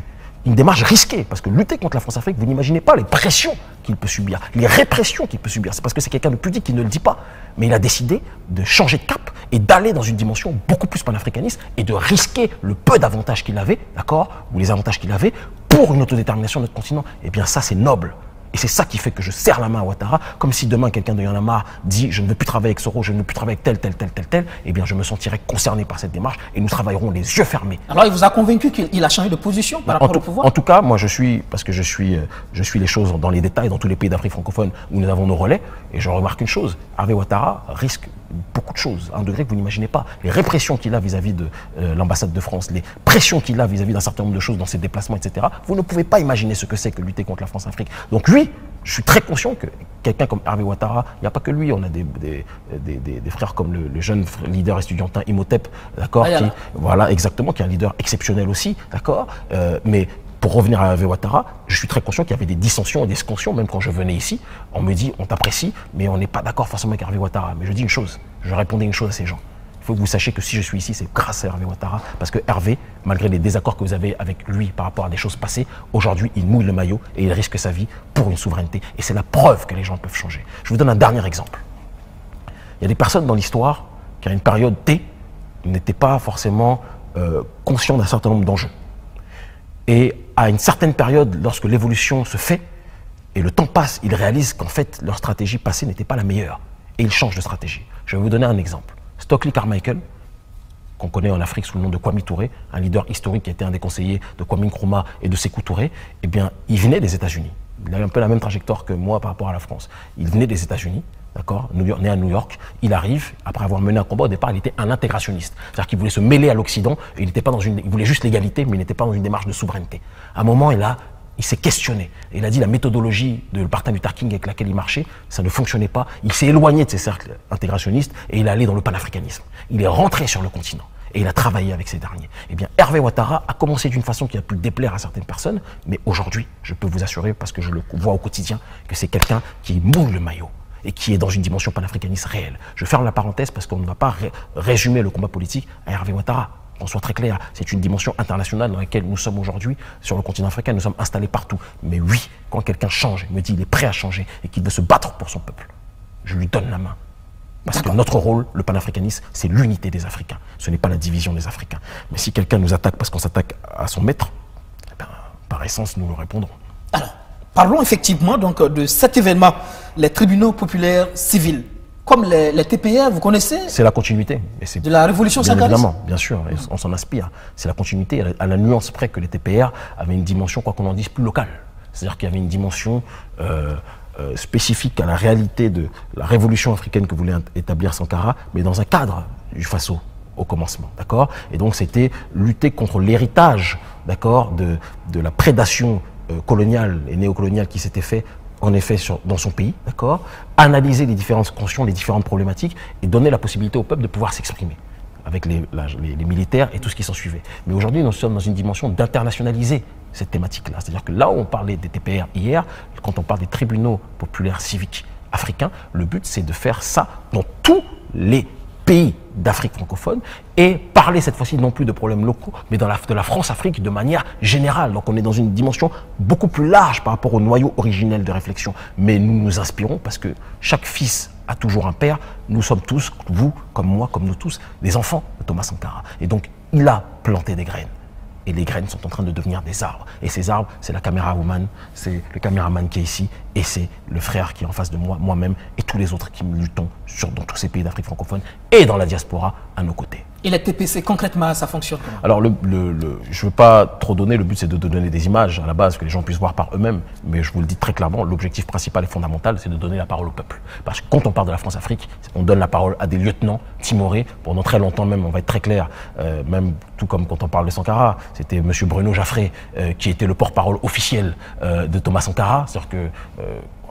Speaker 2: une démarche risquée, parce que lutter contre la France-Afrique, vous n'imaginez pas les pressions qu'il peut subir, les répressions qu'il peut subir. C'est parce que c'est quelqu'un de pudique qui ne le dit pas. Mais il a décidé de changer de cap et d'aller dans une dimension beaucoup plus panafricaniste et de risquer le peu d'avantages qu'il avait, d'accord, ou les avantages qu'il avait, pour une autodétermination de notre continent. Eh bien ça, c'est noble. Et c'est ça qui fait que je serre la main à Ouattara, comme si demain quelqu'un de Y'en a marre dit je ne veux plus travailler avec Soro, je ne veux plus travailler avec tel, eh bien je me sentirai concerné par cette démarche et nous travaillerons les yeux fermés.
Speaker 1: Alors il vous a convaincu qu'il a changé de position par rapport au pouvoir?
Speaker 2: En tout cas, moi parce que je suis les choses dans les détails, dans tous les pays d'Afrique francophone où nous avons nos relais, et je remarque une chose, Hervé Ouattara risque beaucoup de choses, à un degré que vous n'imaginez pas. Les répressions qu'il a vis-à-vis de l'ambassade de France, les pressions qu'il a vis-à-vis d'un certain nombre de choses dans ses déplacements, etc. Vous ne pouvez pas imaginer ce que c'est que lutter contre la France-Afrique. Donc lui, je suis très conscient que quelqu'un comme Hervé Ouattara, il n'y a pas que lui, on a des frères comme le jeune leader estudiantin Imhotep, d'accord, voilà, exactement, qui est un leader exceptionnel aussi, d'accord, mais pour revenir à Hervé Ouattara, je suis très conscient qu'il y avait des dissensions et des scansions, même quand je venais ici, on me dit, on t'apprécie, mais on n'est pas d'accord forcément avec Hervé Ouattara. Mais je dis une chose, je répondais une chose à ces gens. Il faut que vous sachiez que si je suis ici, c'est grâce à Hervé Ouattara, parce que Hervé, malgré les désaccords que vous avez avec lui par rapport à des choses passées, aujourd'hui, il mouille le maillot et il risque sa vie pour une souveraineté. Et c'est la preuve que les gens peuvent changer. Je vous donne un dernier exemple. Il y a des personnes dans l'histoire qui, à une période T, n'étaient pas forcément conscients d'un certain nombre d'enjeux. Et à une certaine période, lorsque l'évolution se fait, et le temps passe, ils réalisent qu'en fait, leur stratégie passée n'était pas la meilleure. Et ils changent de stratégie. Je vais vous donner un exemple. Stokely Carmichael, qu'on connaît en Afrique sous le nom de Kwame Touré, un leader historique qui était un des conseillers de Kwame Nkrumah et de Sékou Touré, eh bien, il venait des États-Unis. Il avait un peu la même trajectoire que moi par rapport à la France. Il venait des États-Unis, d'accord, né à New York. Il arrive, après avoir mené un combat, au départ, il était un intégrationniste. C'est-à-dire qu'il voulait se mêler à l'Occident, et il voulait juste l'égalité, mais il n'était pas dans une démarche de souveraineté. À un moment, il s'est questionné. Il a dit la méthodologie de Martin Luther King avec laquelle il marchait, ça ne fonctionnait pas. Il s'est éloigné de ces cercles intégrationnistes et il est allé dans le panafricanisme. Il est rentré sur le continent et il a travaillé avec ces derniers. Eh bien, Hervé Ouattara a commencé d'une façon qui a pu déplaire à certaines personnes, mais aujourd'hui, je peux vous assurer, parce que je le vois au quotidien, que c'est quelqu'un qui mouille le maillot et qui est dans une dimension panafricaniste réelle. Je ferme la parenthèse parce qu'on ne va pas résumer le combat politique à Hervé Ouattara. Qu'on soit très clair, c'est une dimension internationale dans laquelle nous sommes aujourd'hui sur le continent africain, nous sommes installés partout. Mais oui, quand quelqu'un change, il me dit qu'il est prêt à changer et qu'il veut se battre pour son peuple, je lui donne la main. Parce que notre rôle, le panafricanisme, c'est l'unité des Africains. Ce n'est pas la division des Africains. Mais si quelqu'un nous attaque parce qu'on s'attaque à son maître, eh bien, par essence, nous le répondrons.
Speaker 1: Alors, parlons effectivement donc, de cet événement, les tribunaux populaires civils. Comme les TPR, vous connaissez?
Speaker 2: C'est la continuité.
Speaker 1: De la révolution sankariste?
Speaker 2: Évidemment, bien sûr, on s'en inspire. C'est la continuité, à la nuance près que les TPR avaient une dimension, quoi qu'on en dise, plus locale. C'est-à-dire qu'il y avait une dimension spécifique à la réalité de la révolution africaine que voulait établir Sankara, mais dans un cadre du Faso au commencement, d'accord? Et donc c'était lutter contre l'héritage, d'accord, de la prédation coloniale et néocoloniale qui s'était fait en effet dans son pays, d'accord, analyser les différentes consciences, les différentes problématiques et donner la possibilité au peuple de pouvoir s'exprimer avec les militaires et tout ce qui s'en suivait. Mais aujourd'hui, nous sommes dans une dimension d'internationaliser cette thématique-là. C'est-à-dire que là où on parlait des TPR hier, quand on parle des tribunaux populaires civiques africains, le but c'est de faire ça dans tous les pays d'Afrique francophone et parler cette fois-ci non plus de problèmes locaux, mais de la France-Afrique de manière générale. Donc on est dans une dimension beaucoup plus large par rapport au noyau originel de réflexion. Mais nous nous inspirons parce que chaque fils a toujours un père. Nous sommes tous, vous comme moi, comme nous tous, des enfants de Thomas Sankara. Et donc il a planté des graines. Et les graines sont en train de devenir des arbres. Et ces arbres, c'est la caméra woman, c'est le caméraman qui est ici, et c'est le frère qui est en face de moi, moi-même, et tous les autres qui luttons dans tous ces pays d'Afrique francophone et dans la diaspora à nos côtés.
Speaker 1: Et les TPC, concrètement, ça fonctionne comment?
Speaker 2: Alors, je ne veux pas trop donner, le but c'est de donner des images à la base que les gens puissent voir par eux-mêmes, mais je vous le dis très clairement, l'objectif principal et fondamental, c'est de donner la parole au peuple. Parce que quand on parle de la France-Afrique, on donne la parole à des lieutenants timorés, pendant très longtemps même, on va être très clair, même tout comme quand on parle de Sankara, c'était M. Bruno Jaffré qui était le porte-parole officiel de Thomas Sankara, c'est-à-dire que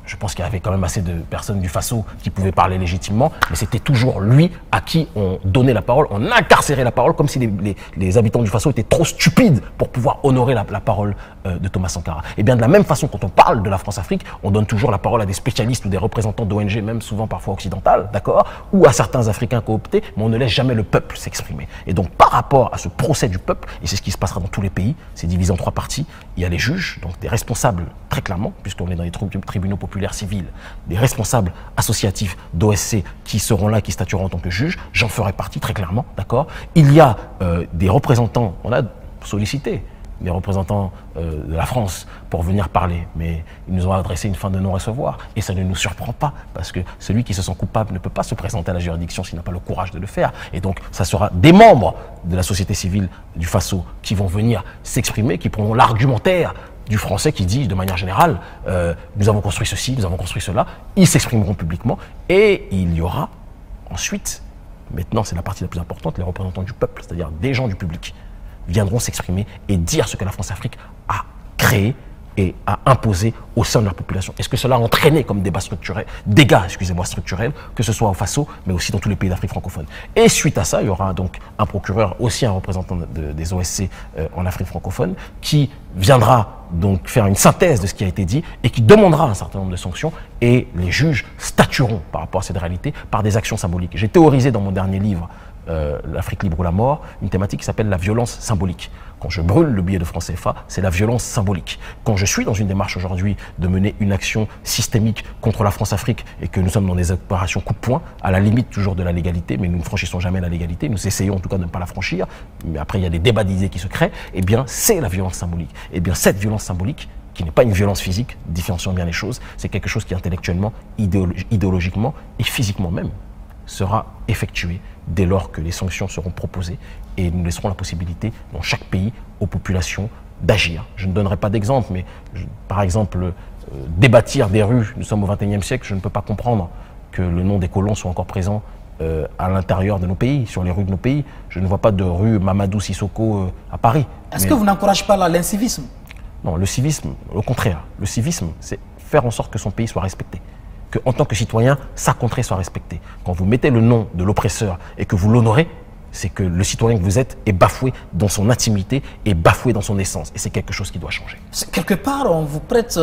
Speaker 2: Je pense qu'il y avait quand même assez de personnes du Faso qui pouvaient parler légitimement, mais c'était toujours lui à qui on donnait la parole, on incarcérait la parole, comme si les habitants du Faso étaient trop stupides pour pouvoir honorer la parole de Thomas Sankara. Et bien de la même façon, quand on parle de la France-Afrique, on donne toujours la parole à des spécialistes ou des représentants d'ONG, même souvent parfois occidentales, d'accord, ou à certains Africains cooptés, mais on ne laisse jamais le peuple s'exprimer. Et donc par rapport à ce procès du peuple, et c'est ce qui se passera dans tous les pays, c'est divisé en 3 parties, il y a les juges, donc des responsables très clairement, puisqu'on est dans les tribunaux populaires civils, des responsables associatifs d'OSC qui seront là, qui statueront en tant que juges, j'en ferai partie très clairement, d'accord. Il y a des représentants, on a sollicité des représentants de la France pour venir parler, mais ils nous ont adressé une fin de non-recevoir, et ça ne nous surprend pas, parce que celui qui se sent coupable ne peut pas se présenter à la juridiction s'il n'a pas le courage de le faire, et donc ça sera des membres de la société civile du Faso qui vont venir s'exprimer, qui prendront l'argumentaire du français qui dit de manière générale nous avons construit ceci, nous avons construit cela, ils s'exprimeront publiquement, et il y aura ensuite, maintenant c'est la partie la plus importante, les représentants du peuple, c'est-à-dire des gens du public, viendront s'exprimer et dire ce que la France-Afrique a créé et a imposé au sein de la population. Est-ce que cela a entraîné comme dégâts structurels, que ce soit au Faso, mais aussi dans tous les pays d'Afrique francophone. Et suite à ça, il y aura donc un procureur, aussi un représentant des OSC en Afrique francophone, qui viendra donc faire une synthèse de ce qui a été dit et qui demandera un certain nombre de sanctions, et les juges statueront par rapport à cette réalité par des actions symboliques. J'ai théorisé dans mon dernier livre, l'Afrique libre ou la mort, une thématique qui s'appelle la violence symbolique. Quand je brûle le billet de franc CFA, c'est la violence symbolique. Quand je suis dans une démarche aujourd'hui de mener une action systémique contre la France-Afrique et que nous sommes dans des opérations coup de poing, à la limite toujours de la légalité, mais nous ne franchissons jamais la légalité, nous essayons en tout cas de ne pas la franchir, mais après il y a des débats d'idées qui se créent, eh bien c'est la violence symbolique. Eh bien cette violence symbolique, qui n'est pas une violence physique, différencions bien les choses, c'est quelque chose qui intellectuellement, idéologiquement et physiquement même sera effectué dès lors que les sanctions seront proposées, et nous laisserons la possibilité dans chaque pays aux populations d'agir. Je ne donnerai pas d'exemple, mais par exemple, débâtir des rues, nous sommes au XXIe siècle, je ne peux pas comprendre que le nom des colons soit encore présent à l'intérieur de nos pays, sur les rues de nos pays. Je ne vois pas de rue Mamadou Sissoko à Paris.
Speaker 1: Est-ce que vous n'encouragez pas l'incivisme?
Speaker 2: Non, le civisme, au contraire. Le civisme, c'est faire en sorte que son pays soit respecté. Qu'en tant que citoyen, sa contrée soit respectée. Quand vous mettez le nom de l'oppresseur et que vous l'honorez, c'est que le citoyen que vous êtes est bafoué dans son intimité, est bafoué dans son essence. Et c'est quelque chose qui doit changer.
Speaker 1: Quelque part, on vous prête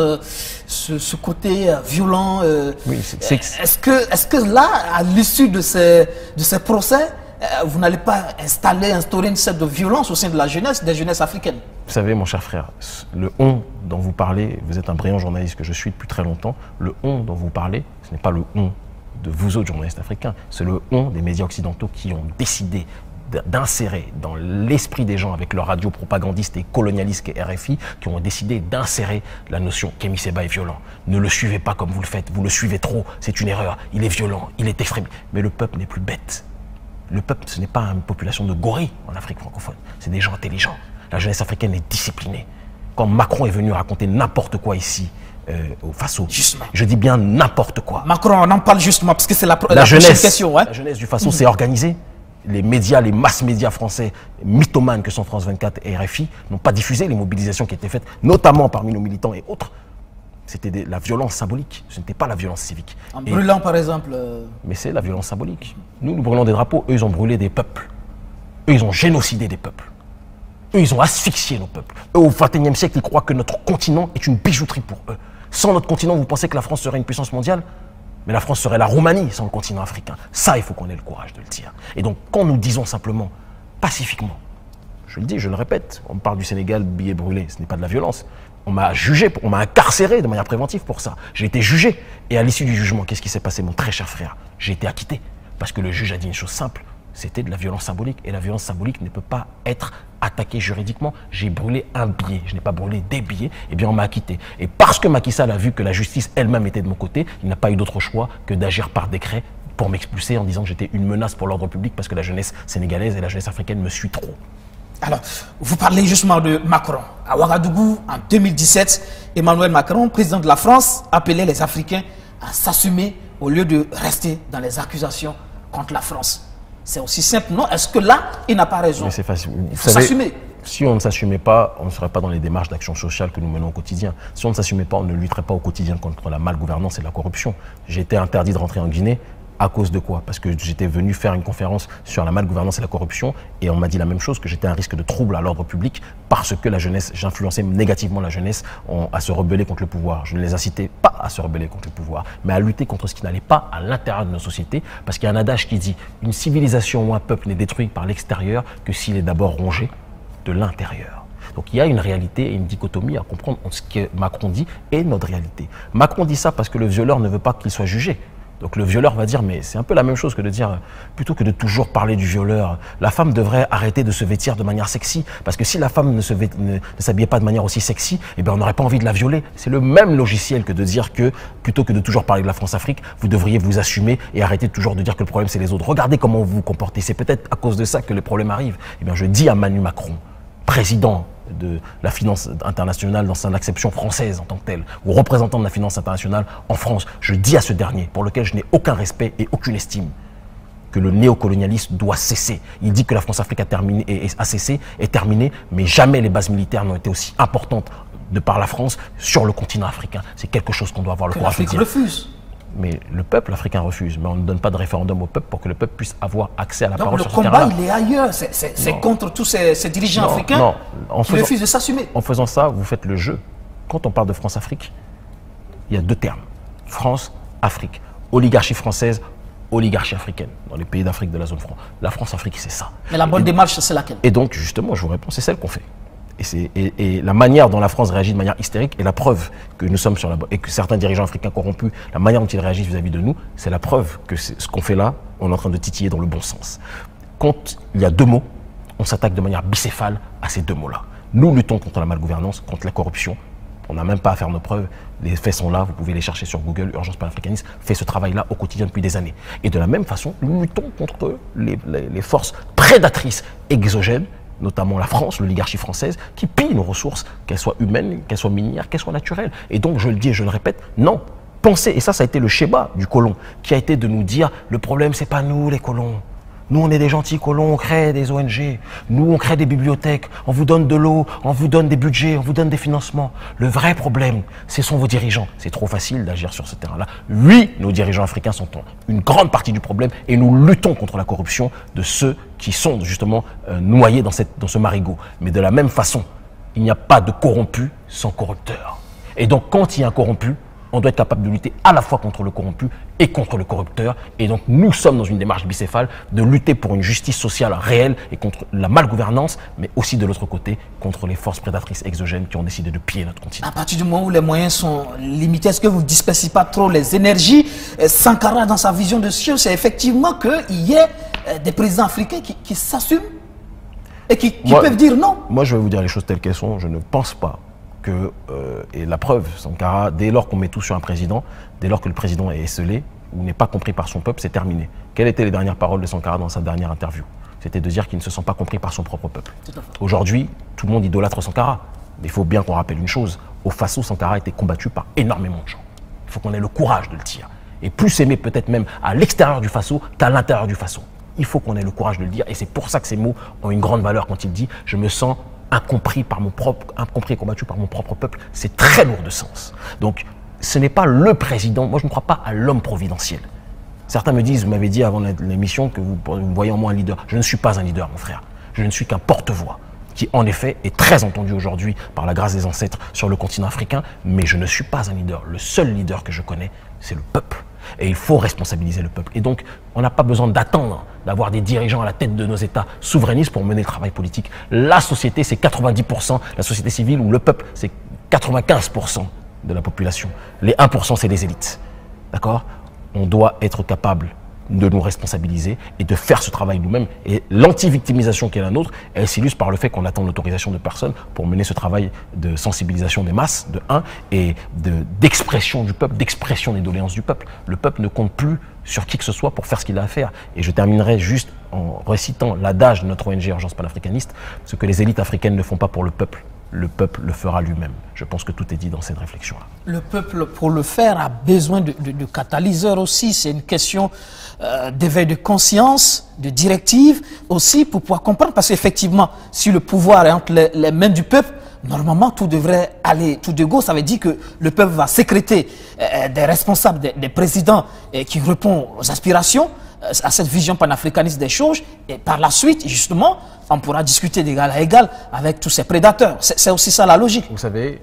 Speaker 1: ce côté violent.
Speaker 2: Oui,
Speaker 1: est-ce que là, à l'issue de ces procès, vous n'allez pas instaurer une sorte de violence au sein de la jeunesse, des jeunesses africaines?
Speaker 2: Vous savez, mon cher frère, le « on » dont vous parlez, vous êtes un brillant journaliste que je suis depuis très longtemps, le « on » dont vous parlez, ce n'est pas le « on » de vous autres journalistes africains, c'est le « on » des médias occidentaux qui ont décidé d'insérer dans l'esprit des gens, avec leurs radios propagandistes et colonialistes qu'est RFI, qui ont décidé d'insérer la notion qu'Kémy Séba est violent. Ne le suivez pas comme vous le faites, vous le suivez trop, c'est une erreur, il est violent, il est extrême. Mais le peuple n'est plus bête. Le peuple, ce n'est pas une population de gorilles en Afrique francophone, c'est des gens intelligents. La jeunesse africaine est disciplinée. Quand Macron est venu raconter n'importe quoi ici, au Faso, justement. Je dis bien n'importe quoi.
Speaker 1: Macron, on en parle justement parce que c'est la
Speaker 2: jeunesse,
Speaker 1: question. Hein?
Speaker 2: La jeunesse du Faso s'est organisée. Les médias, les masses médias français, mythomanes que sont France 24 et RFI, n'ont pas diffusé les mobilisations qui étaient faites, notamment parmi nos militants et autres. C'était la violence symbolique, ce n'était pas la violence civique.
Speaker 1: En brûlant par exemple...
Speaker 2: Mais c'est la violence symbolique. Nous brûlons des drapeaux, eux ils ont brûlé des peuples. Eux ils ont génocidé des peuples. Eux ils ont asphyxié nos peuples. Eux au XXIe siècle ils croient que notre continent est une bijouterie pour eux. Sans notre continent, vous pensez que la France serait une puissance mondiale? Mais la France serait la Roumanie sans le continent africain. Ça, il faut qu'on ait le courage de le dire. Et donc, quand nous disons simplement, pacifiquement, je le dis, je le répète, on me parle du Sénégal, billets brûlés, ce n'est pas de la violence. On m'a jugé, on m'a incarcéré de manière préventive pour ça. J'ai été jugé. Et à l'issue du jugement, qu'est-ce qui s'est passé, mon très cher frère? J'ai été acquitté. Parce que le juge a dit une chose simple, c'était de la violence symbolique. Et la violence symbolique ne peut pas être attaquée juridiquement. J'ai brûlé un billet, je n'ai pas brûlé des billets, et bien on m'a acquitté. Et parce que Macky Sall a vu que la justice elle-même était de mon côté, il n'a pas eu d'autre choix que d'agir par décret pour m'expulser en disant que j'étais une menace pour l'ordre public parce que la jeunesse sénégalaise et la jeunesse africaine me suit trop.
Speaker 1: Alors, vous parlez justement de Macron. À Ouagadougou, en 2017, Emmanuel Macron, président de la France, appelait les Africains à s'assumer au lieu de rester dans les accusations contre la France. C'est aussi simple, non? Est-ce que là, il n'a pas raison?
Speaker 2: Mais c'est facile.
Speaker 1: Il faut s'assumer.
Speaker 2: si on ne s'assumait pas, on ne serait pas dans les démarches d'action sociale que nous menons au quotidien. Si on ne s'assumait pas, on ne lutterait pas au quotidien contre la malgouvernance et la corruption. J'ai été interdit de rentrer en Guinée. À cause de quoi? Parce que j'étais venu faire une conférence sur la malgouvernance et la corruption et on m'a dit la même chose, que j'étais un risque de trouble à l'ordre public parce que la jeunesse, j'influençais négativement la jeunesse à se rebeller contre le pouvoir. Je ne les incitais pas à se rebeller contre le pouvoir, mais à lutter contre ce qui n'allait pas à l'intérieur de nos sociétés, parce qu'il y a un adage qui dit une civilisation ou un peuple n'est détruit par l'extérieur que s'il est d'abord rongé de l'intérieur. Donc il y a une réalité et une dichotomie à comprendre entre ce que Macron dit et notre réalité. Macron dit ça parce que le violeur ne veut pas qu'il soit jugé. Donc le violeur va dire, mais c'est un peu la même chose que de dire, plutôt que de toujours parler du violeur, la femme devrait arrêter de se vêtir de manière sexy, parce que si la femme ne s'habillait pas de manière aussi sexy, eh bien on n'aurait pas envie de la violer. C'est le même logiciel que de dire que, plutôt que de toujours parler de la France-Afrique, vous devriez vous assumer et arrêter toujours de dire que le problème c'est les autres. Regardez comment vous vous comportez, c'est peut-être à cause de ça que les problèmes arrivent. Eh bien je dis à Manu Macron, président de la finance internationale dans son acception française en tant que telle, ou représentant de la finance internationale en France, je dis à ce dernier, pour lequel je n'ai aucun respect et aucune estime, que le néocolonialisme doit cesser. Il dit que la France-Afrique a cessé, est terminée, mais jamais les bases militaires n'ont été aussi importantes de par la France sur le continent africain. C'est quelque chose qu'on doit avoir le courage de dire.
Speaker 1: L'Afrique refuse.
Speaker 2: Mais le peuple africain refuse. Mais on ne donne pas de référendum au peuple pour que le peuple puisse avoir accès à la parole sur ce terrain-là.
Speaker 1: Le combat, il est ailleurs. C'est contre tous ces dirigeants africains qui refusent de s'assumer.
Speaker 2: En faisant ça, vous faites le jeu. Quand on parle de France-Afrique, il y a deux termes. France, Afrique. Oligarchie française, oligarchie africaine. Dans les pays d'Afrique de la zone franc. La France-Afrique, c'est ça.
Speaker 1: Mais la bonne démarche, c'est laquelle?
Speaker 2: Et donc, justement, je vous réponds, c'est celle qu'on fait. Et la manière dont la France réagit de manière hystérique est la preuve que nous sommes sur la bonne, et que certains dirigeants africains corrompus, la manière dont ils réagissent vis-à-vis de nous, c'est la preuve que ce qu'on fait là, on est en train de titiller dans le bon sens. Quand il y a deux mots, on s'attaque de manière bicéphale à ces deux mots-là. Nous luttons contre la malgouvernance, contre la corruption. On n'a même pas à faire nos preuves. Les faits sont là, vous pouvez les chercher sur Google. Urgence panafricaniste fait ce travail-là au quotidien depuis des années. Et de la même façon, nous luttons contre les forces prédatrices exogènes, notamment la France, l'oligarchie française, qui pille nos ressources, qu'elles soient humaines, qu'elles soient minières, qu'elles soient naturelles. Et donc, je le dis et je le répète, non, pensez, et ça a été le schéma du colon, qui a été de nous dire, le problème, c'est pas nous, les colons. Nous, on est des gentils colons, on crée des ONG, nous, on crée des bibliothèques, on vous donne de l'eau, on vous donne des budgets, on vous donne des financements. Le vrai problème, ce sont vos dirigeants. C'est trop facile d'agir sur ce terrain-là. Oui, nos dirigeants africains sont une grande partie du problème et nous luttons contre la corruption de ceux qui sont justement noyés dans ce marigot. Mais de la même façon, il n'y a pas de corrompu sans corrupteur. Et donc, quand il y a un corrompu, on doit être capable de lutter à la fois contre le corrompu et contre le corrupteur. Et donc, nous sommes dans une démarche bicéphale de lutter pour une justice sociale réelle et contre la malgouvernance, mais aussi de l'autre côté, contre les forces prédatrices exogènes qui ont décidé de piller notre continent.
Speaker 1: À partir du moment où les moyens sont limités, est-ce que vous ne dispersez pas trop les énergies? Sankara, dans sa vision de Sion, c'est effectivement qu'il y ait des présidents africains qui s'assument et qui peuvent dire non.
Speaker 2: Moi, je vais vous dire les choses telles qu'elles sont. Je ne pense pas que, et la preuve, Sankara, dès lors qu'on met tout sur un président, dès lors que le président est esselé ou n'est pas compris par son peuple, c'est terminé. Quelles étaient les dernières paroles de Sankara dans sa dernière interview? C'était de dire qu'il ne se sent pas compris par son propre peuple. Aujourd'hui, tout le monde idolâtre Sankara. Mais il faut bien qu'on rappelle une chose. Au Faso, Sankara a été combattu par énormément de gens. Il faut qu'on ait le courage de le dire. Et plus aimer peut-être même à l'extérieur du Faso qu'à l'intérieur du Faso. Il faut qu'on ait le courage de le dire. Et c'est pour ça que ces mots ont une grande valeur quand il dit « je me sens incompris et combattu par mon propre peuple », c'est très lourd de sens. Donc, ce n'est pas le président. Moi, je ne crois pas à l'homme providentiel. Certains me disent, vous m'avez dit avant l'émission que vous voyez en moi un leader. Je ne suis pas un leader, mon frère. Je ne suis qu'un porte-voix qui, en effet, est très entendu aujourd'hui par la grâce des ancêtres sur le continent africain, mais je ne suis pas un leader. Le seul leader que je connais, c'est le peuple. Et il faut responsabiliser le peuple. Et donc, on n'a pas besoin d'attendre d'avoir des dirigeants à la tête de nos États souverainistes pour mener le travail politique. La société, c'est 90%, la société civile ou le peuple, c'est 95% de la population. Les 1%, c'est les élites. D'accord? On doit être capable de nous responsabiliser et de faire ce travail nous-mêmes. Et l'anti-victimisation qui est la nôtre, elle s'illustre par le fait qu'on attend l'autorisation de personne pour mener ce travail de sensibilisation des masses, de un, et d'expression du peuple, d'expression des doléances du peuple. Le peuple ne compte plus sur qui que ce soit pour faire ce qu'il a à faire. Et je terminerai juste en récitant l'adage de notre ONG Urgence panafricaniste, ce que les élites africaines ne font pas pour le peuple le fera lui-même. Je pense que tout est dit dans cette réflexion-là.
Speaker 1: Le peuple, pour le faire, a besoin de catalyseurs aussi. C'est une question d'éveil de conscience, de directives, aussi pour pouvoir comprendre, parce qu'effectivement, si le pouvoir est entre les mains du peuple, normalement, tout devrait aller tout de go. Ça veut dire que le peuple va sécréter des responsables, des présidents qui répondent aux aspirations, à cette vision panafricaniste des choses. Et par la suite, justement, on pourra discuter d'égal à égal avec tous ces prédateurs. C'est aussi ça la logique.
Speaker 2: Vous savez,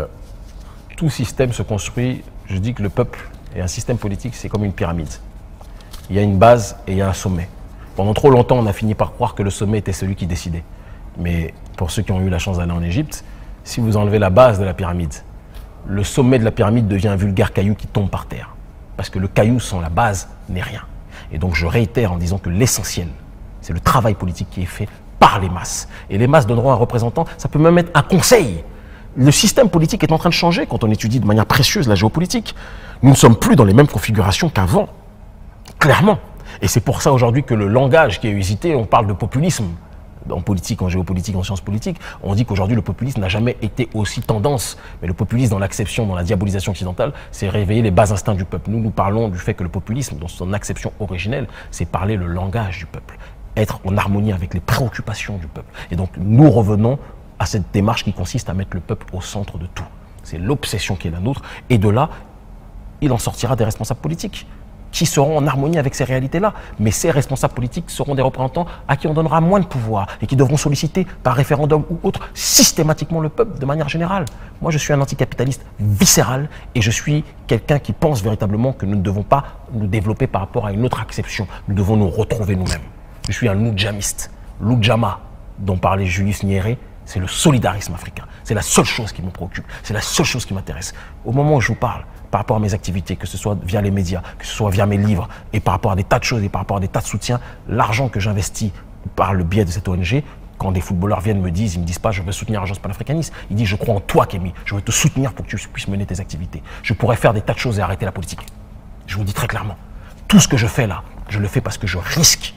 Speaker 2: tout système se construit, je dis que le peuple et un système politique, c'est comme une pyramide. Il y a une base et il y a un sommet. Pendant trop longtemps, on a fini par croire que le sommet était celui qui décidait. Mais pour ceux qui ont eu la chance d'aller en Égypte, si vous enlevez la base de la pyramide, le sommet de la pyramide devient un vulgaire caillou qui tombe par terre. Parce que le caillou sans la base n'est rien. Et donc je réitère en disant que l'essentiel, c'est le travail politique qui est fait par les masses. Et les masses donneront un représentant, ça peut même être un conseil. Le système politique est en train de changer quand on étudie de manière précieuse la géopolitique. Nous ne sommes plus dans les mêmes configurations qu'avant, clairement. Et c'est pour ça aujourd'hui que le langage qui est usité, on parle de populisme. En politique, en géopolitique, en sciences politiques, on dit qu'aujourd'hui le populisme n'a jamais été aussi tendance. Mais le populisme dans l'acception, dans la diabolisation occidentale, c'est réveiller les bas instincts du peuple. Nous parlons du fait que le populisme, dans son acception originelle, c'est parler le langage du peuple, être en harmonie avec les préoccupations du peuple. Et donc nous revenons à cette démarche qui consiste à mettre le peuple au centre de tout. C'est l'obsession qui est la nôtre. Et de là, il en sortira des responsables politiques qui seront en harmonie avec ces réalités-là. Mais ces responsables politiques seront des représentants à qui on donnera moins de pouvoir et qui devront solliciter par référendum ou autre systématiquement le peuple de manière générale. Moi, je suis un anticapitaliste viscéral et je suis quelqu'un qui pense véritablement que nous ne devons pas nous développer par rapport à une autre acception. Nous devons nous retrouver nous-mêmes. Je suis un Loudjamiste. L'Oudjama, dont parlait Julius Nyerere, c'est le solidarisme africain. C'est la seule chose qui me préoccupe. C'est la seule chose qui m'intéresse. Au moment où je vous parle, par rapport à mes activités, que ce soit via les médias, que ce soit via mes livres, et par rapport à des tas de choses, et par rapport à des tas de soutiens, l'argent que j'investis par le biais de cette ONG, quand des footballeurs viennent me disent, ils ne me disent pas je veux soutenir l'agence panafricaniste, ils disent je crois en toi Kémy, je veux te soutenir pour que tu puisses mener tes activités. Je pourrais faire des tas de choses et arrêter la politique. Je vous le dis très clairement. Tout ce que je fais là, je le fais parce que je risque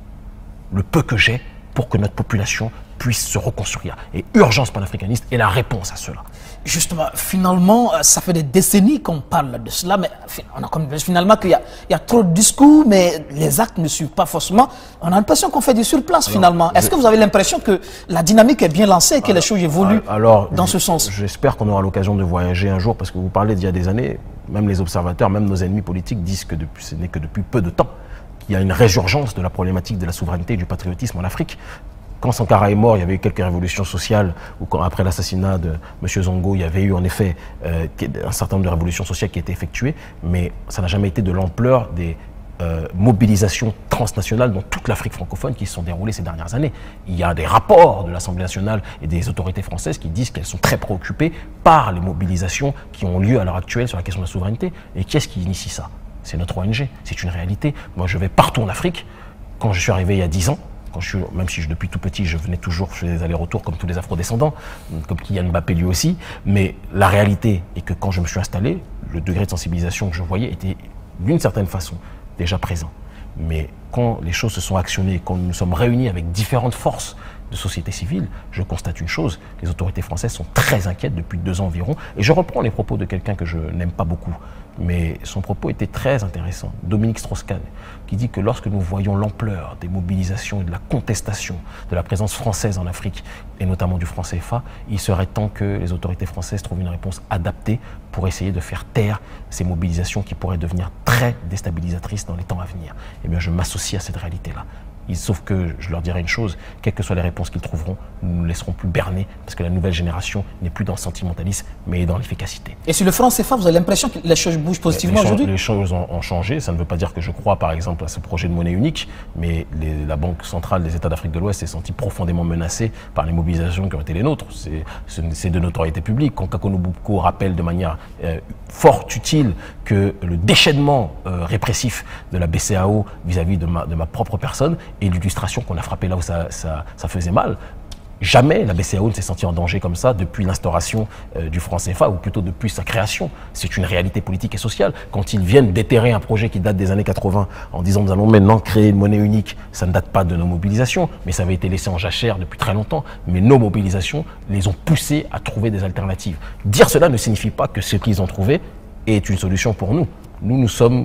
Speaker 2: le peu que j'ai pour que notre population puisse se reconstruire. Et Urgence panafricaniste est la réponse à cela.
Speaker 1: Justement, finalement, ça fait des décennies qu'on parle de cela, mais on a comme finalement qu'il y a trop de discours, mais les actes ne suivent pas forcément. On a l'impression qu'on fait du surplace finalement. Est-ce que vous avez l'impression que la dynamique est bien lancée et que les choses évoluent dans ce sens?
Speaker 2: J'espère qu'on aura l'occasion de voyager un jour, parce que vous parlez d'il y a des années, même les observateurs, même nos ennemis politiques disent que ce n'est que depuis peu de temps qu'il y a une résurgence de la problématique de la souveraineté et du patriotisme en Afrique. Quand Sankara est mort, il y avait eu quelques révolutions sociales, ou quand, après l'assassinat de M. Zongo, il y avait eu en effet un certain nombre de révolutions sociales qui étaient effectuées, mais ça n'a jamais été de l'ampleur des mobilisations transnationales dans toute l'Afrique francophone qui se sont déroulées ces dernières années. Il y a des rapports de l'Assemblée nationale et des autorités françaises qui disent qu'elles sont très préoccupées par les mobilisations qui ont lieu à l'heure actuelle sur la question de la souveraineté. Et qui est-ce qui initie ça? C'est notre ONG, c'est une réalité. Moi, je vais partout en Afrique. Quand je suis arrivé il y a 10 ans, même si depuis tout petit, je venais toujours, je faisais des allers-retours comme tous les afro-descendants, comme Kylian Mbappé lui aussi, mais la réalité est que quand je me suis installé, le degré de sensibilisation que je voyais était d'une certaine façon déjà présent. Mais quand les choses se sont actionnées, quand nous nous sommes réunis avec différentes forces de société civile, je constate une chose, les autorités françaises sont très inquiètes depuis 2 ans environ, et je reprends les propos de quelqu'un que je n'aime pas beaucoup, mais son propos était très intéressant, Dominique Strauss-Kahn, qui dit que lorsque nous voyons l'ampleur des mobilisations et de la contestation de la présence française en Afrique, et notamment du franc CFA, il serait temps que les autorités françaises trouvent une réponse adaptée pour essayer de faire taire ces mobilisations qui pourraient devenir très déstabilisatrices dans les temps à venir. Eh bien, je m'associe à cette réalité-là. Sauf que je leur dirai une chose, quelles que soient les réponses qu'ils trouveront, nous ne nous laisserons plus berner, parce que la nouvelle génération n'est plus dans le sentimentalisme, mais dans l'efficacité.
Speaker 1: Et sur le franc CFA, vous avez l'impression que les choses bougent positivement aujourd'hui?
Speaker 2: Les choses ont changé. Ça ne veut pas dire que je crois, par exemple, à ce projet de monnaie unique, mais la Banque centrale des États d'Afrique de l'Ouest s'est sentie profondément menacée par les mobilisations qui ont été les nôtres. C'est de notoriété publique. Quand Kakono Bouko rappelle de manière fort utile que le déchaînement répressif de la BCEAO vis-à-vis de ma propre personne, et l'illustration qu'on a frappé là où ça faisait mal. Jamais la BCEAO ne s'est sentie en danger comme ça depuis l'instauration du franc CFA, ou plutôt depuis sa création. C'est une réalité politique et sociale. Quand ils viennent déterrer un projet qui date des années 80 en disant nous allons maintenant créer une monnaie unique, ça ne date pas de nos mobilisations, mais ça avait été laissé en jachère depuis très longtemps. Mais nos mobilisations les ont poussés à trouver des alternatives. Dire cela ne signifie pas que ce qu'ils ont trouvé est une solution pour nous. Nous sommes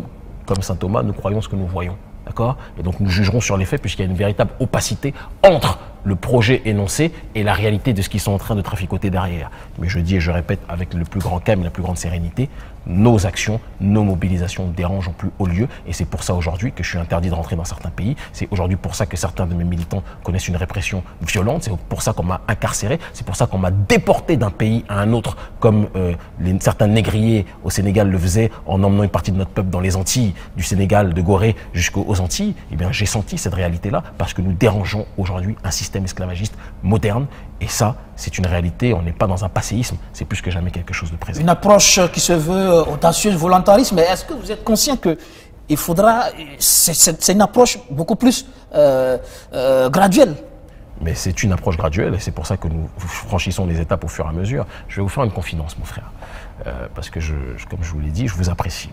Speaker 2: comme saint Thomas, nous croyons ce que nous voyons. D'accord? Et donc nous jugerons sur les faits puisqu'il y a une véritable opacité entre le projet énoncé et la réalité de ce qu'ils sont en train de traficoter derrière. Mais je dis et je répète avec le plus grand calme et la plus grande sérénité, nos actions, nos mobilisations dérangent au plus haut lieu et c'est pour ça aujourd'hui que je suis interdit de rentrer dans certains pays. C'est aujourd'hui pour ça que certains de mes militants connaissent une répression violente. C'est pour ça qu'on m'a incarcéré. C'est pour ça qu'on m'a déporté d'un pays à un autre comme certains négriers au Sénégal le faisaient en emmenant une partie de notre peuple dans les Antilles, du Sénégal, de Gorée jusqu'aux Antilles. Eh bien, j'ai senti cette réalité-là parce que nous dérangeons aujourd'hui un système esclavagiste moderne. Et ça, c'est une réalité. On n'est pas dans un passéisme. C'est plus que jamais quelque chose de présent.
Speaker 1: Une approche qui se veut audacieuse, volontariste. Mais est-ce que vous êtes conscient que il faudra... C'est une approche beaucoup plus graduelle?
Speaker 2: Mais c'est une approche graduelle et c'est pour ça que nous franchissons les étapes au fur et à mesure. Je vais vous faire une confidence, mon frère. Parce que, comme je vous l'ai dit, je vous apprécie.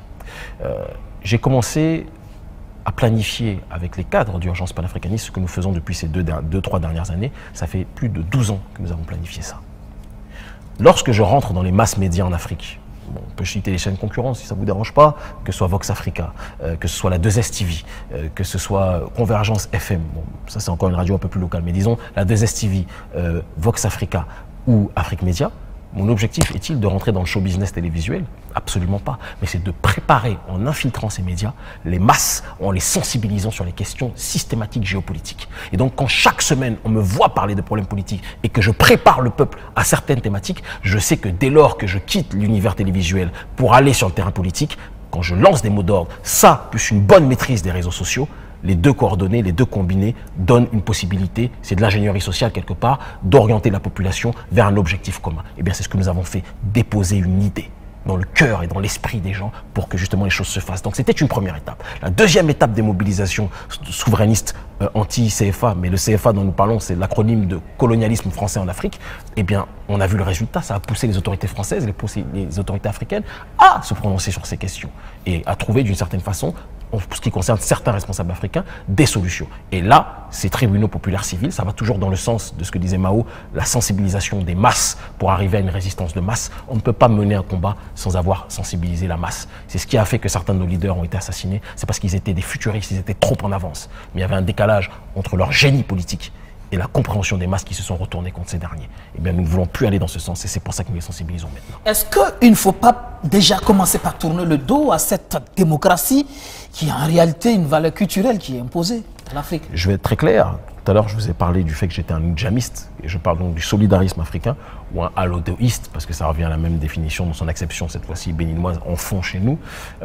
Speaker 2: J'ai commencé à planifier avec les cadres d'urgence panafricaniste ce que nous faisons depuis ces 2-3 dernières années. Ça fait plus de 12 ans que nous avons planifié ça. Lorsque je rentre dans les masses médias en Afrique, bon, on peut citer les chaînes concurrentes si ça ne vous dérange pas, que ce soit Vox Africa, que ce soit la 2S TV, que ce soit Convergence FM, bon, ça c'est encore une radio un peu plus locale, mais disons la 2S TV, Vox Africa ou Afrique Média. Mon objectif est-il de rentrer dans le show business télévisuel? Absolument pas. Mais c'est de préparer, en infiltrant ces médias, les masses, en les sensibilisant sur les questions systématiques géopolitiques. Et donc, quand chaque semaine, on me voit parler de problèmes politiques et que je prépare le peuple à certaines thématiques, je sais que dès lors que je quitte l'univers télévisuel pour aller sur le terrain politique, quand je lance des mots d'ordre, ça, plus une bonne maîtrise des réseaux sociaux, les deux coordonnées, les deux combinés donnent une possibilité, c'est de l'ingénierie sociale quelque part, d'orienter la population vers un objectif commun. Et bien c'est ce que nous avons fait, déposer une idée dans le cœur et dans l'esprit des gens pour que justement les choses se fassent. Donc c'était une première étape. La deuxième étape des mobilisations souverainistes anti-CFA, mais le CFA dont nous parlons, c'est l'acronyme de colonialisme français en Afrique, eh bien on a vu le résultat, ça a poussé les autorités françaises, les autorités africaines à se prononcer sur ces questions et à trouver d'une certaine façon, en ce qui concerne certains responsables africains, des solutions. Et là, ces tribunaux populaires civils, ça va toujours dans le sens de ce que disait Mao, la sensibilisation des masses pour arriver à une résistance de masse. On ne peut pas mener un combat sans avoir sensibilisé la masse. C'est ce qui a fait que certains de nos leaders ont été assassinés. C'est parce qu'ils étaient des futuristes, ils étaient trop en avance. Mais il y avait un décalage entre leur génie politique et la compréhension des masses qui se sont retournées contre ces derniers. Eh bien, nous ne voulons plus aller dans ce sens et c'est pour ça que nous les sensibilisons maintenant.
Speaker 1: Est-ce qu'il ne faut pas déjà commencer par tourner le dos à cette démocratie qui est en réalité une valeur culturelle qui est imposée à l'Afrique?
Speaker 2: Je vais être très clair. Tout à l'heure, je vous ai parlé du fait que j'étais un nudjamiste et je parle donc du solidarisme africain ou un allodéiste parce que ça revient à la même définition dans son acception, cette fois-ci béninoise, en fond chez nous.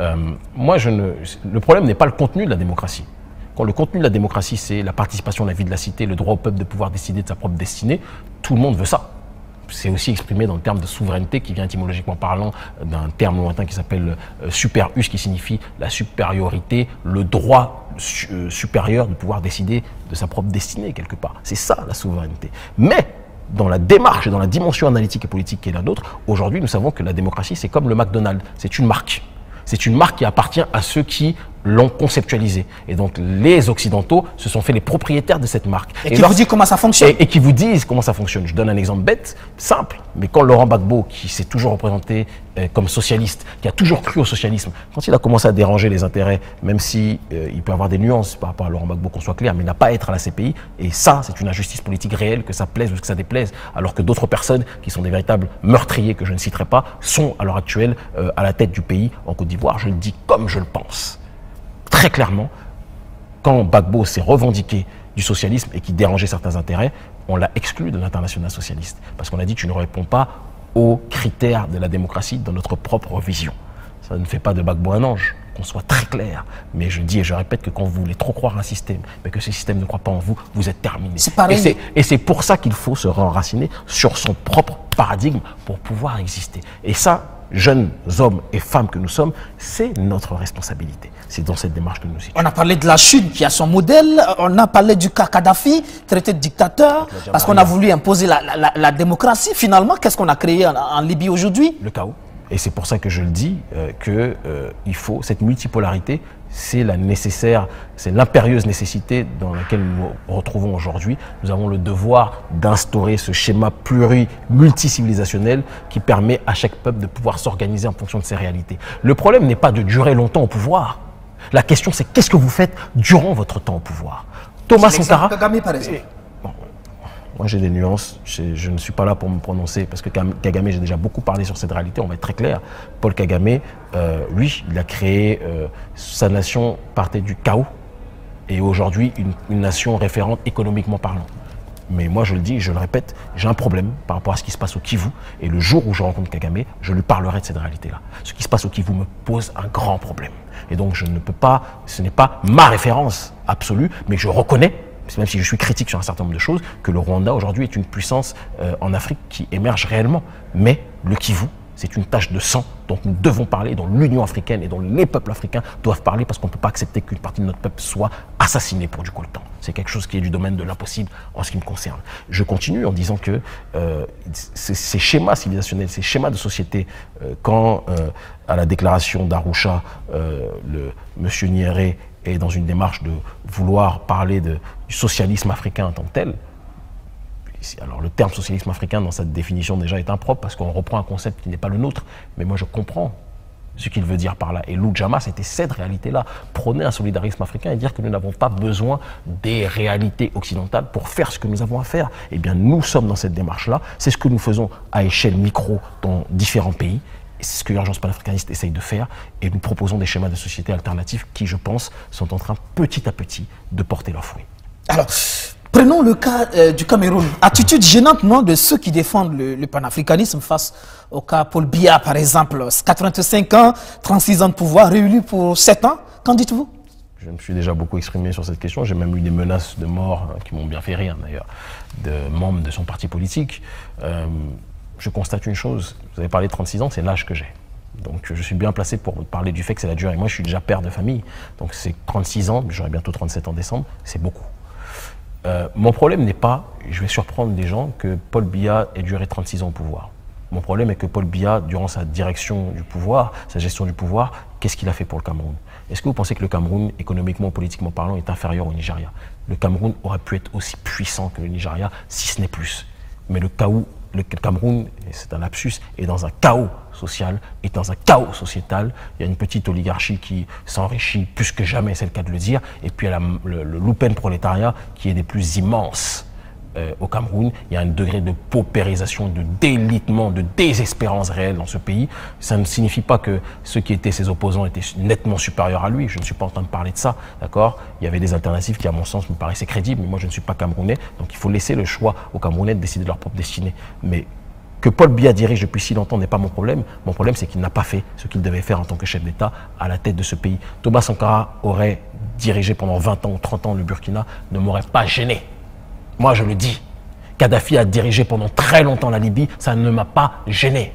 Speaker 2: Le problème n'est pas le contenu de la démocratie. Quand le contenu de la démocratie, c'est la participation à la vie de la cité, le droit au peuple de pouvoir décider de sa propre destinée, tout le monde veut ça. C'est aussi exprimé dans le terme de souveraineté qui vient étymologiquement parlant d'un terme lointain qui s'appelle superus, qui signifie la supériorité, le droit supérieur de pouvoir décider de sa propre destinée quelque part. C'est ça la souveraineté. Mais dans la démarche et dans la dimension analytique et politique qui est la nôtre, aujourd'hui nous savons que la démocratie c'est comme le McDonald's, c'est une marque. C'est une marque qui appartient à ceux qui l'ont conceptualisé. Et donc, les Occidentaux se sont fait les propriétaires de cette marque.
Speaker 1: Et qui vous disent comment ça fonctionne.
Speaker 2: Et qui vous disent comment ça fonctionne. Je donne un exemple bête, simple. Mais quand Laurent Gbagbo, qui s'est toujours représenté comme socialiste, qui a toujours cru au socialisme, quand il a commencé à déranger les intérêts, même si il peut avoir des nuances par rapport à Laurent Gbagbo, qu'on soit clair, mais il n'a pas à être à la CPI. Et ça, c'est une injustice politique réelle, que ça plaise ou que ça déplaise. Alors que d'autres personnes, qui sont des véritables meurtriers, que je ne citerai pas, sont à l'heure actuelle à la tête du pays, en Côte d'Ivoire. Je le dis comme je le pense. Très clairement, quand Gbagbo s'est revendiqué du socialisme et qui dérangeait certains intérêts, on l'a exclu de l'international socialiste. Parce qu'on a dit tu ne réponds pas aux critères de la démocratie dans notre propre vision. Ça ne fait pas de Gbagbo un ange, qu'on soit très clair. Mais je dis et je répète que quand vous voulez trop croire un système, mais que ce système ne croit pas en vous, vous êtes terminé.
Speaker 1: C'est pareil.
Speaker 2: Et c'est pour ça qu'il faut se renraciner sur son propre paradigme pour pouvoir exister. Et ça, jeunes hommes et femmes que nous sommes, c'est notre responsabilité. C'est dans cette démarche que nous nous situons.
Speaker 1: On a parlé de la Chine qui a son modèle, on a parlé du cas Kadhafi, traité de dictateur, parce qu'on a voulu imposer la démocratie. Finalement, qu'est-ce qu'on a créé en Libye aujourd'hui?
Speaker 2: Le chaos. Et c'est pour ça que je le dis, il faut cette multipolarité, c'est la nécessaire, c'est l'impérieuse nécessité dans laquelle nous nous retrouvons aujourd'hui. Nous avons le devoir d'instaurer ce schéma multicivilisationnel qui permet à chaque peuple de pouvoir s'organiser en fonction de ses réalités. Le problème n'est pas de durer longtemps au pouvoir. La question, c'est qu'est-ce que vous faites durant votre temps au pouvoir? Thomas Sankara...
Speaker 1: Kagame, par exemple.
Speaker 2: Moi, j'ai des nuances. Je ne suis pas là pour me prononcer parce que Kagame, j'ai déjà beaucoup parlé sur cette réalité. On va être très clair. Paul Kagame, lui, il a créé sa nation partait du chaos et aujourd'hui une nation référente économiquement parlant. Mais moi, je le dis, je le répète, j'ai un problème par rapport à ce qui se passe au Kivu. Et le jour où je rencontre Kagame, je lui parlerai de cette réalité-là. Ce qui se passe au Kivu me pose un grand problème. Et donc, je ne peux pas, ce n'est pas ma référence absolue, mais je reconnais, même si je suis critique sur un certain nombre de choses, que le Rwanda aujourd'hui est une puissance en Afrique qui émerge réellement. Mais le Kivu, c'est une tache de sang dont nous devons parler, dont l'Union africaine et dont les peuples africains doivent parler parce qu'on ne peut pas accepter qu'une partie de notre peuple soit assassinée pour du coltan. C'est quelque chose qui est du domaine de l'impossible en ce qui me concerne. Je continue en disant que ces schémas civilisationnels, ces schémas de société, quand à la déclaration d'Arusha, M. Nyerere est dans une démarche de vouloir parler du socialisme africain en tant que tel, alors le terme socialisme africain dans cette définition déjà est impropre parce qu'on reprend un concept qui n'est pas le nôtre, mais moi je comprends ce qu'il veut dire par là. Et l'Oudjama, c'était cette réalité-là. Prôner un solidarisme africain et dire que nous n'avons pas besoin des réalités occidentales pour faire ce que nous avons à faire. Eh bien, nous sommes dans cette démarche-là. C'est ce que nous faisons à échelle micro dans différents pays. C'est ce que l'Urgence panafricaniste essaye de faire. Et nous proposons des schémas de société alternatifs qui, je pense, sont en train petit à petit de porter leurs fruits.
Speaker 1: Alors, prenons le cas du Cameroun. Attitude gênante, non, de ceux qui défendent le panafricanisme face au cas Paul Biya, par exemple. 85 ans, 36 ans de pouvoir, réélu pour 7 ans. Qu'en dites-vous?
Speaker 2: Je me suis déjà beaucoup exprimé sur cette question. J'ai même eu des menaces de mort qui m'ont bien fait rire, d'ailleurs, de membres de son parti politique. Je constate une chose. Vous avez parlé de 36 ans, c'est l'âge que j'ai. Donc je suis bien placé pour parler du fait que c'est la durée. Moi, je suis déjà père de famille. Donc c'est 36 ans, j'aurai bientôt 37 en décembre, c'est beaucoup. Mon problème n'est pas, je vais surprendre des gens, que Paul Biya ait duré 36 ans au pouvoir. Mon problème est que Paul Biya, durant sa direction du pouvoir, sa gestion du pouvoir, qu'est-ce qu'il a fait pour le Cameroun? Est-ce que vous pensez que le Cameroun, économiquement, politiquement parlant, est inférieur au Nigeria? Le Cameroun aurait pu être aussi puissant que le Nigeria, si ce n'est plus. Mais le Cameroun, c'est un lapsus, est dans un chaos social, est dans un chaos sociétal. Il y a une petite oligarchie qui s'enrichit plus que jamais, c'est le cas de le dire. Et puis il y a le loupen prolétariat qui est des plus immenses au Cameroun. Il y a un degré de paupérisation, de délitement, de désespérance réelle dans ce pays. Ça ne signifie pas que ceux qui étaient ses opposants étaient nettement supérieurs à lui. Je ne suis pas en train de parler de ça, d'accord? Il y avait des alternatives qui, à mon sens, me paraissaient crédibles. Mais moi, je ne suis pas camerounais. Donc il faut laisser le choix aux Camerounais de décider de leur propre destinée. Mais que Paul Biya dirige depuis si longtemps n'est pas mon problème. Mon problème, c'est qu'il n'a pas fait ce qu'il devait faire en tant que chef d'État à la tête de ce pays. Thomas Sankara aurait dirigé pendant 20 ans ou 30 ans le Burkina, ne m'aurait pas gêné. Moi, je le dis. Kadhafi a dirigé pendant très longtemps la Libye, ça ne m'a pas gêné.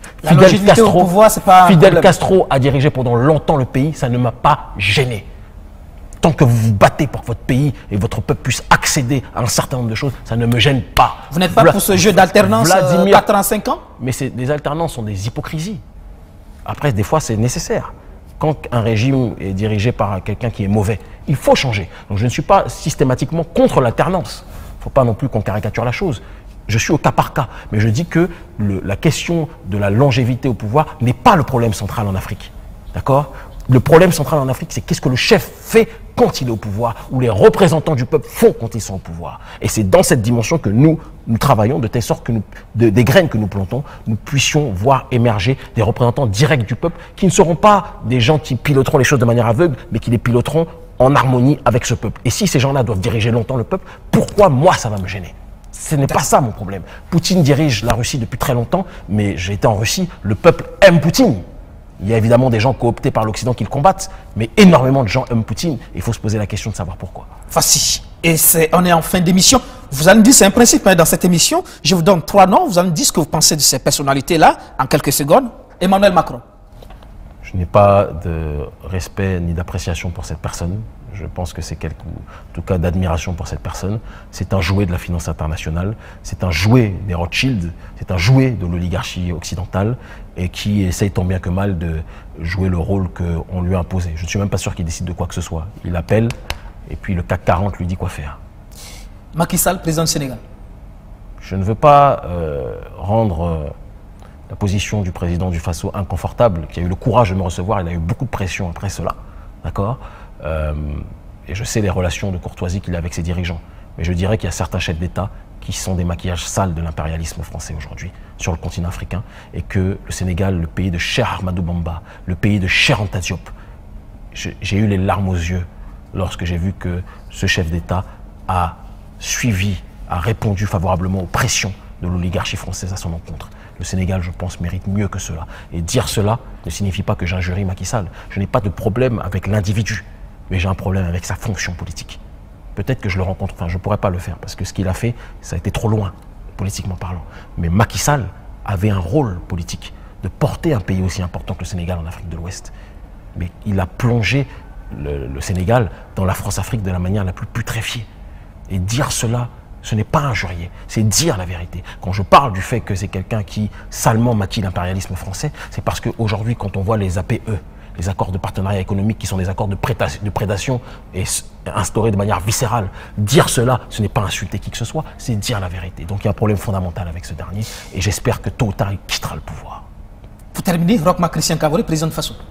Speaker 2: Fidel Castro a dirigé pendant longtemps le pays, ça ne m'a pas gêné. Tant que vous vous battez pour que votre pays et votre peuple puissent accéder à un certain nombre de choses, ça ne me gêne pas.
Speaker 1: Vous n'êtes pas pour ce jeu d'alternance 4 ans, 5 ans? Mais
Speaker 2: les alternances sont des hypocrisies. Après, des fois, c'est nécessaire. Quand un régime est dirigé par quelqu'un qui est mauvais, il faut changer. Donc je ne suis pas systématiquement contre l'alternance. Il ne faut pas non plus qu'on caricature la chose. Je suis au cas par cas. Mais je dis que la question de la longévité au pouvoir n'est pas le problème central en Afrique. D'accord? Le problème central en Afrique, c'est qu'est-ce que le chef fait quand il est au pouvoir, ou les représentants du peuple font quand ils sont au pouvoir. Et c'est dans cette dimension que nous travaillons, de telle sorte que des graines que nous plantons, nous puissions voir émerger des représentants directs du peuple, qui ne seront pas des gens qui piloteront les choses de manière aveugle, mais qui les piloteront en harmonie avec ce peuple. Et si ces gens-là doivent diriger longtemps le peuple, pourquoi moi ça va me gêner? Ce n'est pas ça mon problème. Poutine dirige la Russie depuis très longtemps, mais j'ai été en Russie, le peuple aime Poutine. Il y a évidemment des gens cooptés par l'Occident qui le combattent, mais énormément de gens aiment Poutine. Il faut se poser la question de savoir pourquoi.
Speaker 1: Facile. Et on est en fin d'émission. Vous allez me dire, c'est un principe dans cette émission. Je vous donne 3 noms. Vous allez me dire ce que vous pensez de ces personnalités-là en quelques secondes. Emmanuel Macron.
Speaker 2: Je n'ai pas de respect ni d'appréciation pour cette personne. Je pense que c'est en tout cas d'admiration pour cette personne. C'est un jouet de la finance internationale, c'est un jouet des Rothschild, c'est un jouet de l'oligarchie occidentale et qui essaye tant bien que mal de jouer le rôle qu'on lui a imposé. Je ne suis même pas sûr qu'il décide de quoi que ce soit. Il appelle et puis le CAC 40 lui dit quoi faire.
Speaker 1: Macky Sall, président du Sénégal.
Speaker 2: Je ne veux pas rendre la position du président du Faso inconfortable, qui a eu le courage de me recevoir. Il a eu beaucoup de pression après cela. d'accord, et je sais les relations de courtoisie qu'il a avec ses dirigeants. Mais je dirais qu'il y a certains chefs d'État qui sont des maquillages sales de l'impérialisme français aujourd'hui sur le continent africain, et que le Sénégal, le pays de Cheikh Ahmadou Bamba, le pays de Cheikh Anta Diop, j'ai eu les larmes aux yeux lorsque j'ai vu que ce chef d'État a suivi, a répondu favorablement aux pressions de l'oligarchie française à son encontre. Le Sénégal, je pense, mérite mieux que cela. Et dire cela ne signifie pas que j'injurie Macky Sall. Je n'ai pas de problème avec l'individu, mais j'ai un problème avec sa fonction politique. Peut-être que je le rencontre, enfin je ne pourrais pas le faire, parce que ce qu'il a fait, ça a été trop loin, politiquement parlant. Mais Macky Sall avait un rôle politique de porter un pays aussi important que le Sénégal en Afrique de l'Ouest. Mais il a plongé le Sénégal dans la France-Afrique de la manière la plus putréfiée. Et dire cela, ce n'est pas injurier, c'est dire la vérité. Quand je parle du fait que c'est quelqu'un qui salement maquille l'impérialisme français, c'est parce qu'aujourd'hui, quand on voit les APE, les accords de partenariat économique qui sont des accords de prédation et instaurés de manière viscérale, dire cela, ce n'est pas insulter qui que ce soit, c'est dire la vérité. Donc il y a un problème fondamental avec ce dernier, et j'espère que tôt ou tard, il quittera le pouvoir.
Speaker 1: Pour terminer, Roch Marc Christian Kaboré, président de Faso.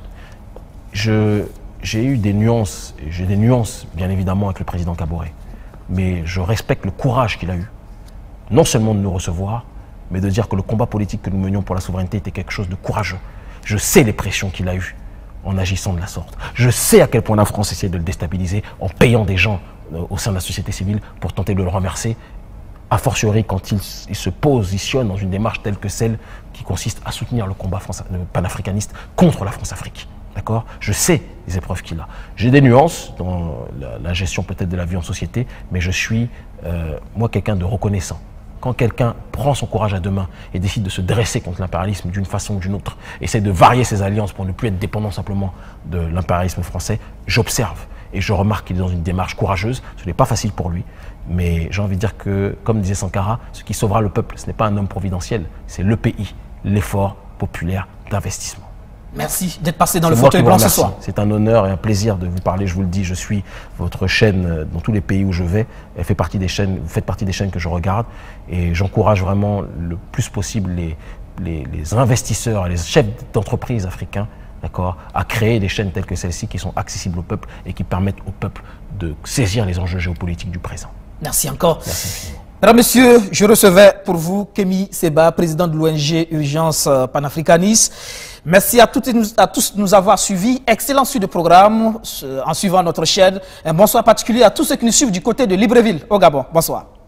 Speaker 2: J'ai eu des nuances, j'ai des nuances bien évidemment avec le président Kaboré, mais je respecte le courage qu'il a eu, non seulement de nous recevoir, mais de dire que le combat politique que nous menions pour la souveraineté était quelque chose de courageux. Je sais les pressions qu'il a eues en agissant de la sorte. Je sais à quel point la France essaie de le déstabiliser en payant des gens au sein de la société civile pour tenter de le renverser, a fortiori quand il se positionne dans une démarche telle que celle qui consiste à soutenir le combat panafricaniste contre la France-Afrique. D'accord ? Je sais les épreuves qu'il a. J'ai des nuances dans la gestion peut-être de la vie en société, mais je suis, moi, quelqu'un de reconnaissant. Quand quelqu'un prend son courage à deux mains et décide de se dresser contre l'impérialisme d'une façon ou d'une autre, essaie de varier ses alliances pour ne plus être dépendant simplement de l'impérialisme français, j'observe et je remarque qu'il est dans une démarche courageuse. Ce n'est pas facile pour lui, mais j'ai envie de dire que, comme disait Sankara, ce qui sauvera le peuple, ce n'est pas un homme providentiel, c'est le pays, l'effort populaire d'investissement.
Speaker 1: Merci d'être passé dans le fauteuil blanc ce soir.
Speaker 2: C'est un honneur et un plaisir de vous parler. Je vous le dis, je suis votre chaîne dans tous les pays où je vais. Elle fait partie des chaînes, vous faites partie des chaînes que je regarde. Et j'encourage vraiment le plus possible les investisseurs et les chefs d'entreprise africains, d'accord, à créer des chaînes telles que celle-ci qui sont accessibles au peuple et qui permettent au peuple de saisir les enjeux géopolitiques du présent.
Speaker 1: Merci encore.
Speaker 2: Merci infiniment.
Speaker 1: Mesdames, Messieurs, je recevais pour vous Kémy Séba, président de l'ONG Urgence Panafricanisme. Merci à tous de nous avoir suivis. Excellent suite de programme en suivant notre chaîne. Un bonsoir particulier à tous ceux qui nous suivent du côté de Libreville, au Gabon. Bonsoir.